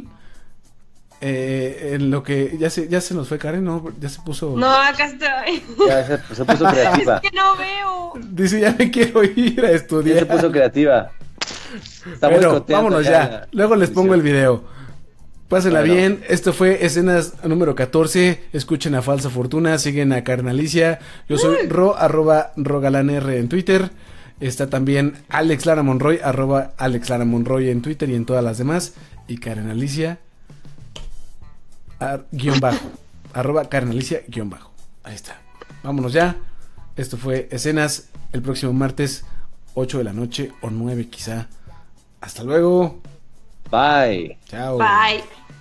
Eh, en lo que ya se, ya se nos fue Karen, ¿no? Ya se puso. No, acá estoy. Ya se, se puso creativa. Es que no veo. Dice, ya me quiero ir a Ya estudiar. se puso creativa. Está Bueno, boicoteando vámonos ya ya. la Luego les pongo el video. Pásenla Bueno. bien. Esto fue escenas número catorce. Escuchen a Falsa Fortuna. Siguen a Karen Alicia. Yo soy ro, arroba rogalanr en Twitter. Está también Alex Lara Monroy, arroba Alex Lara Monroy en Twitter y en todas las demás. Y Karen Alicia, ar- guión bajo. Arroba Karen Alicia, guión bajo. Ahí está. Vámonos ya. Esto fue escenas el próximo martes, ocho de la noche o nueve quizá. Hasta luego. Bye. Chao. Bye.